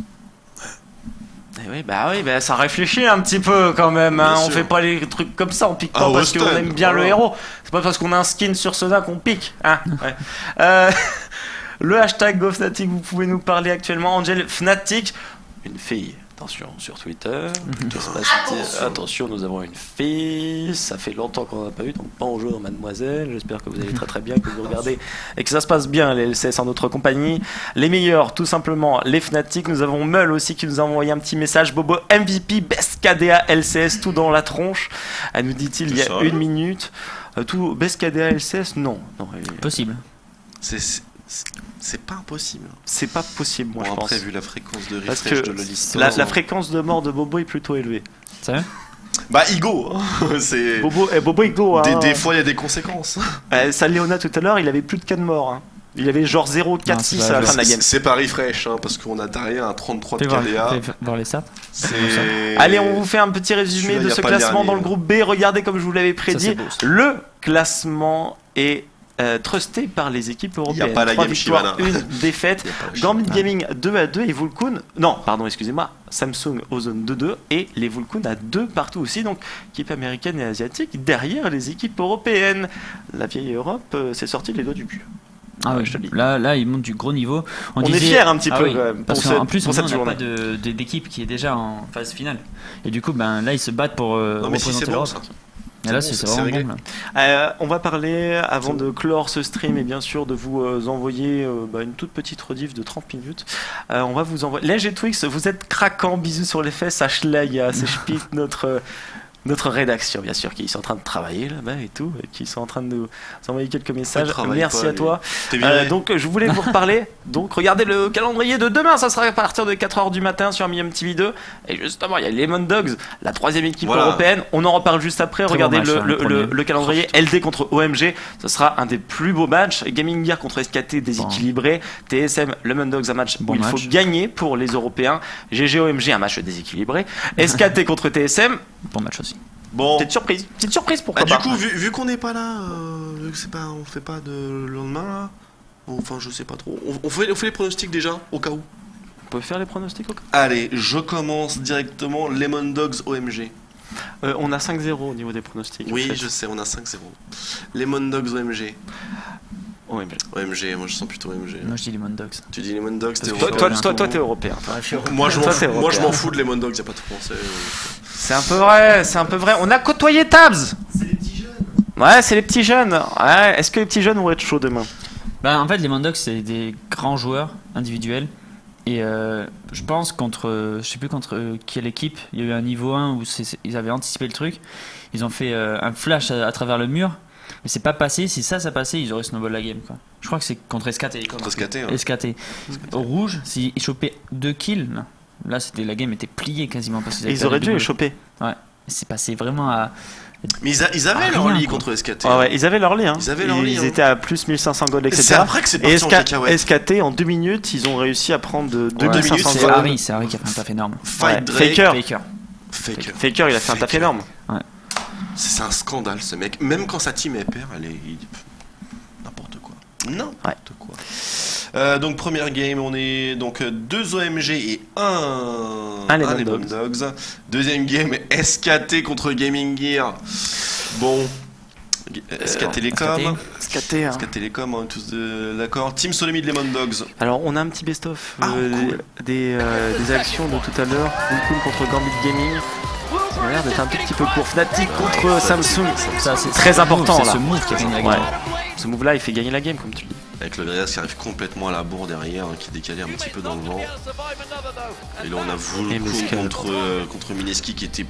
Eh oui, bah, ça réfléchit un petit peu quand même. Hein. Bien On sûr. fait pas les trucs comme ça, on pique Ah, pas parce Weston, qu'on aime bien le voilà. héros. C'est pas parce qu'on a un skin sur Soda qu'on pique. Hein. Ouais. Le hashtag GoFnatic, vous pouvez nous parler actuellement. Angel Fnatic, une fille. Attention sur Twitter. Qu'est-ce qui se passe? Attention, nous avons une fille. Ça fait longtemps qu'on n'a pas eu. Donc bonjour mademoiselle. J'espère que vous allez très très bien, que vous regardez et que ça se passe bien les LCS en notre compagnie. Les meilleurs, tout simplement, les Fnatic. Nous avons Meul aussi qui nous a envoyé un petit message. Bobo MVP, best KDA LCS, tout dans la tronche. Elle nous dit-il il y a C'est ça, une minute. Tout best KDA LCS, non. Possible. C'est pas impossible. C'est pas possible, moi Bon, je pense. après, vu la fréquence de Parce refresh que de la liste. la fréquence de mort de Bobo est plutôt élevée. Sérieux? Bah, Igo, hein. C'est. Bobo est go. Hein. Des fois, il y a des conséquences. Ça, Léona tout à l'heure, il avait plus de 4 morts. Hein. Il avait genre 0, 4, Non, 6 c'est à la pas- fin de la game. C'est pas refresh, hein, parce qu'on a derrière un 33 de Fais voir, KDA. fais voir les stats. C'est. Allez, on vous fait un petit résumé Celui-là, de y a ce pas le classement dernier, dans le hein. groupe B. Regardez comme je vous l'avais prédit. c'est beau, ça. Le classement est trusté par les équipes européennes. pas la 3 game victoires, Shyvana. 1 défaite. Y a pas le Gambit Shyvana. Gaming 2-2 et Vulkun. Non, pardon, excusez-moi. Samsung Ozone 2-2 et les Vulkun à 2 partout aussi. Donc, équipe américaine et asiatique derrière les équipes européennes. La vieille Europe s'est sortie les doigts du cul. Ah Ouais, oui, je te le dis. là, il monte du gros niveau. On est fiers un petit peu, oui, quand même, parce pour qu'en cette- plus, pour on cette n'a journée. pas d'équipe qui est déjà en phase finale. Et du coup, là, ils se battent pour Non, mais si, représenter c'est bon l'Europe. ça. Et là, c'est vraiment réglé. bon. Là. On va parler, avant de clore ce stream, et bien sûr de vous envoyer une toute petite rediff de 30 minutes. On va vous envoyer. Lège et Twix, vous êtes craquants, bisous sur les fesses, à Schleia, c'est Spit, notre rédaction, bien sûr, qui sont en train de travailler là-bas et tout, et qui sont en train de nous envoyer quelques messages. Merci à toi. Donc, je voulais vous reparler. Donc, regardez le calendrier de demain, ça sera à partir de 4h du matin sur Millennium TV2. Et justement, il y a Lemon Dogs, la 3e équipe européenne. On en reparle juste après. Très regardez bon match, le calendrier. LD contre OMG, ce sera un des plus beaux matchs. Gaming Gear contre SKT, déséquilibré. TSM, Lemon Dogs, un match où il faut gagner pour les Européens. GG OMG, un match déséquilibré. SKT contre TSM. Bon match aussi. Bon. Petite surprise pourquoi Du pas. coup, vu qu'on n'est pas là, on fait pas de lendemain là. Enfin, je sais pas trop. On fait les pronostics déjà, au cas où. On peut faire les pronostics au cas où. Allez, je commence directement. Lemon Dogs OMG. On a 5-0 au niveau des pronostics. Oui, en fait. je sais, on a 5-0. Lemon Dogs OMG. OMG, moi je sens plutôt OMG. Moi je dis Lemon Dogs. Tu dis Lemon Dogs, t'es Toi, t'es européen. Moi je m'en fous de Lemon Dogs, y'a pas de français. C'est un peu vrai. On a côtoyé Tabs. C'est les petits jeunes. Ouais, c'est les petits jeunes. Ouais, est-ce que les petits jeunes vont être chauds demain? En fait, Lemon Dogs, c'est des grands joueurs individuels. Et je pense je sais plus contre quelle équipe, il y a eu un niveau 1 où ils avaient anticipé le truc. Ils ont fait un flash à travers le mur. Mais c'est pas passé, si ça passait, ils auraient snowball la game quoi. Je crois que c'est contre SKT. Contre SKT, hein. SKT. Au rouge, s'ils chopaient 2 kills, là la game était pliée quasiment. Parce qu'ils ils auraient dû les choper. Ouais, c'est passé vraiment à. Mais ils avaient leur lit contre SKT. Ouais, ils avaient leur lit. Hein. Ils étaient à plus 1500 gold, etc. C'est après que c'est parti en cacahuète. SKT, en 2 minutes, ils ont réussi à prendre de 2500 gold. C'est Harry qui a fait un taf énorme. Faker, il a fait un taf énorme. Ouais. C'est un scandale ce mec. Même quand sa team est perd, n'importe quoi. N'importe quoi. Donc première game, on est donc 2 OMG et 1 Lemon Dogs. Deuxième game, SKT contre Gaming Gear. Bon. SK Telecom. SK Telecom, on est tous d'accord. Team Solomid Lemon Dogs. Alors on a un petit best-of des actions de tout à l'heure. Full contre Gambit Gaming. Ça a l'air d'être un tout petit peu court. Fnatic contre Samsung. Ça, c'est très important là. C'est ce move qui a gagné la game. Ce move là, il fait gagner la game, comme tu dis. Avec le Grias qui arrive complètement à la bourre derrière, qui décalait un petit peu dans le vent. Et là, on a Vulco contre Mineski qui était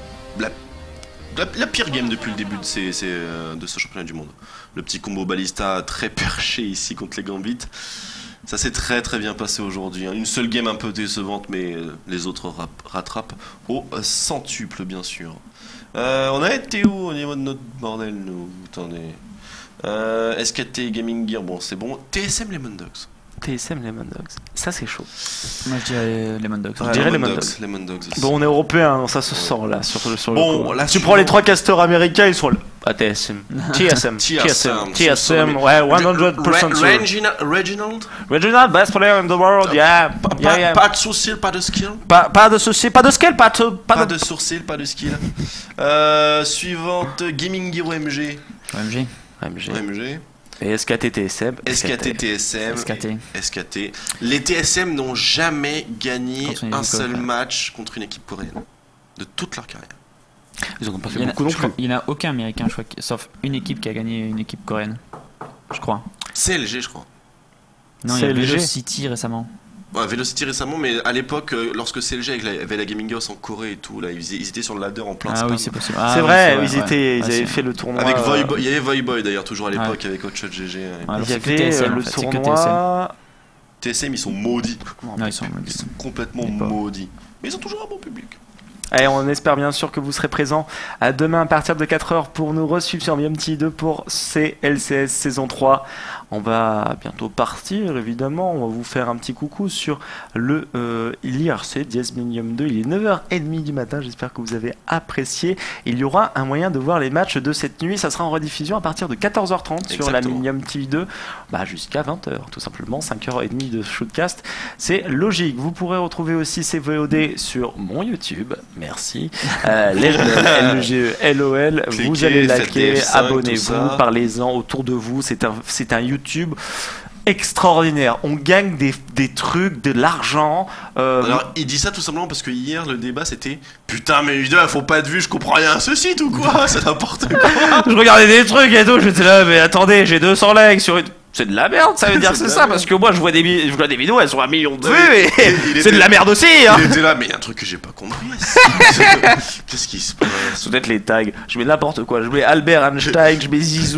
la pire game depuis le début de ce championnat du monde. Le petit combo Ballista très perché ici contre les Gambits. Ça s'est très très bien passé aujourd'hui. Une seule game un peu décevante, mais les autres rattrapent au centuple, bien sûr. On a été où au niveau de notre bordel, nous? Attendez. SKT Gaming Gear, bon, c'est bon. TSM Lemon Dogs. TSM Lemon Dogs. Ça, c'est chaud. Moi, je dirais Lemon Dogs. Je dirais Lemon Dogs. Bon, on est européen, ça se sent là sur le coup. Là, tu prends les 3 casteurs américains, ils sont là. TSM. TSM, ouais, 100%. Reginald, best player in the world, yeah. Pas de sourcil, pas de skill. Pas de sourcil, pas de skill, pas de sourcil, pas de skill. Suivante, Gaming Gear OMG. OMG. Et SKT TSM. SKT. Les TSM n'ont jamais gagné un seul match contre une équipe coréenne. De toute leur carrière. Ils en ont pas fait beaucoup non plus. Il n'y en a aucun américain, je crois, sauf une équipe qui a gagné une équipe coréenne. Je crois. CLG, je crois. Non, il y a Velocity récemment. Ouais, Velocity récemment, mais à l'époque, lorsque CLG avait la Gaming House en Corée et tout, là, ils étaient sur le ladder en plein spam. Oui, c'est possible. C'est vrai, ils avaient fait le tournoi. Avec Voyboy, il y avait Voyboy d'ailleurs, toujours à l'époque, avec Hotshot GG. Il y avait le tournoi. TSM, ils sont maudits. Non, ils sont complètement maudits. Mais ils ont toujours un bon public. Et on espère bien sûr que vous serez présents à demain à partir de 4h pour nous resuivre sur MT2 pour CLCS saison 3. On va bientôt partir évidemment, on va vous faire un petit coucou sur le l'IRC Diez Millennium 2. Il est 9h30 du matin, j'espère que vous avez apprécié. Il y aura un moyen de voir les matchs de cette nuit, ça sera en rediffusion à partir de 14h30 sur la Millennium TV2 jusqu'à 20h tout simplement, 5h30 de shootcast. C'est logique, vous pourrez retrouver aussi ces VOD sur mon YouTube. Merci. LGE, LOL, vous allez liker, abonnez-vous, parlez-en autour de vous. C'est un YouTube extraordinaire. On gagne des trucs, de l'argent. Alors, il dit ça tout simplement parce que hier, le débat c'était putain, mais les deux, elles font pas de vue, je comprends rien à ce site ou quoi? C'est n'importe quoi. Je regardais des trucs et tout, j'étais là, mais attendez, j'ai 200 likes sur une. C'est de la merde, ça veut dire que c'est ça, parce que moi je vois des vidéos, elles ont 1 million de vues et c'est de la merde aussi, hein. Il était là, mais il y a un truc que j'ai pas compris. Qu'est-ce qui se passe? C'est peut-être les tags, je mets n'importe quoi, je mets Albert Einstein, je mets Zizou.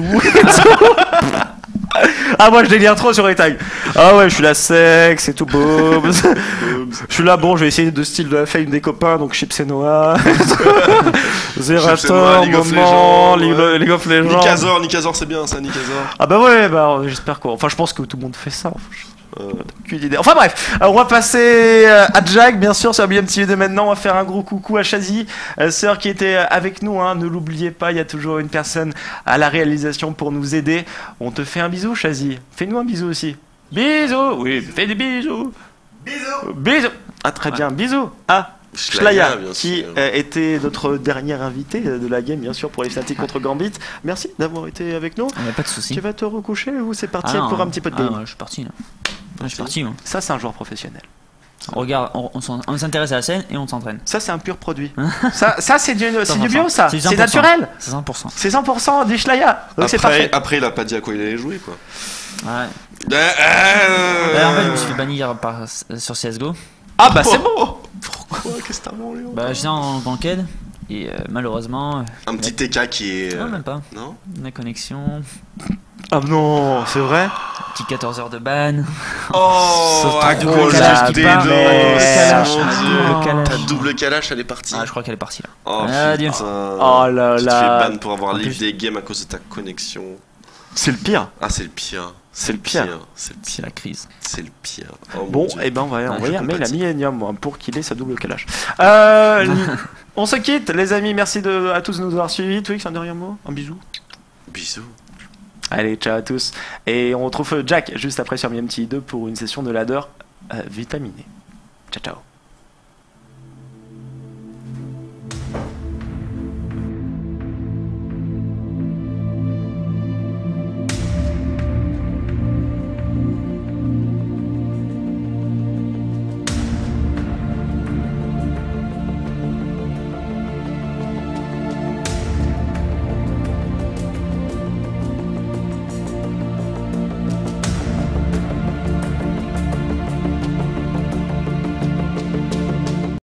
Ah, moi je délire trop sur les tags. Ah ouais, je suis là sexe et tout, boum. Je suis là, bon, je vais essayer de style de la fame des copains, donc Chips et Noah. Zerator, Moment, League of Legends. Nikazor, c'est bien ça, Nikazor. Ah bah ouais, bah j'espère quoi. Enfin, je pense que tout le monde fait ça. Aucune idée. Enfin bref, on va passer à Jack, bien sûr, sur BMTV de maintenant. On va faire un gros coucou à Chazy, sœur qui était avec nous, hein. Ne l'oubliez pas, il y a toujours une personne à la réalisation pour nous aider. On te fait un bisou, Chazy. Fais-nous un bisou aussi. Bisous. Oui, fais des bisous. Bisous. Ah, très bien, bisous. Ah, Shlaya, qui était notre dernière invitée de la game, bien sûr, pour les Fnatic contre Gambit. Merci d'avoir été avec nous. Pas de soucis. Tu vas te recoucher ou c'est parti non, pour un petit peu de game? ouais, je suis parti là. Je suis parti, moi. Ça, c'est un joueur professionnel. On regarde, on s'intéresse à la scène et on s'entraîne. Ça, c'est un pur produit. ça c'est du bio, ça. C'est C'est naturel. C'est 100%. C'est 100% du Shlaya. Donc c'est parfait. Après, il a pas dit à quoi il allait jouer, quoi. Ouais. En fait, je me suis fait bannir sur CSGO. Ah bah c'est bon. Pourquoi? Qu'est-ce que t'as mangé? Bah, j'étais en ranked et malheureusement. Un petit TK qui est. Non, même pas. Non? La connexion. Ah non, c'est vrai. Petit 14 heures de ban. Oh, à double calage des qui part. dos, Calage. mon Dieu. Le calage. Ta double calage, elle est partie. Ah, je crois qu'elle est partie là. Oh, Adieu. putain. Oh là Tu te là. fais ban pour avoir En live plus- des games à cause de ta connexion. C'est le pire. Ah, c'est le pire. C'est le pire. C'est le C'est pire. la crise. C'est le pire. Oh, mon Bon, Dieu. et ben on va je envoyer un mail à compatis. Millennium, moi, pour qu'il ait sa double calage. On se quitte, les amis. Merci à tous de nous avoir suivis. Twix, un dernier mot, un bisou. Bisous. Allez, ciao à tous. Et on retrouve Jack juste après sur MMT2 pour une session de ladder vitaminée. Ciao, ciao.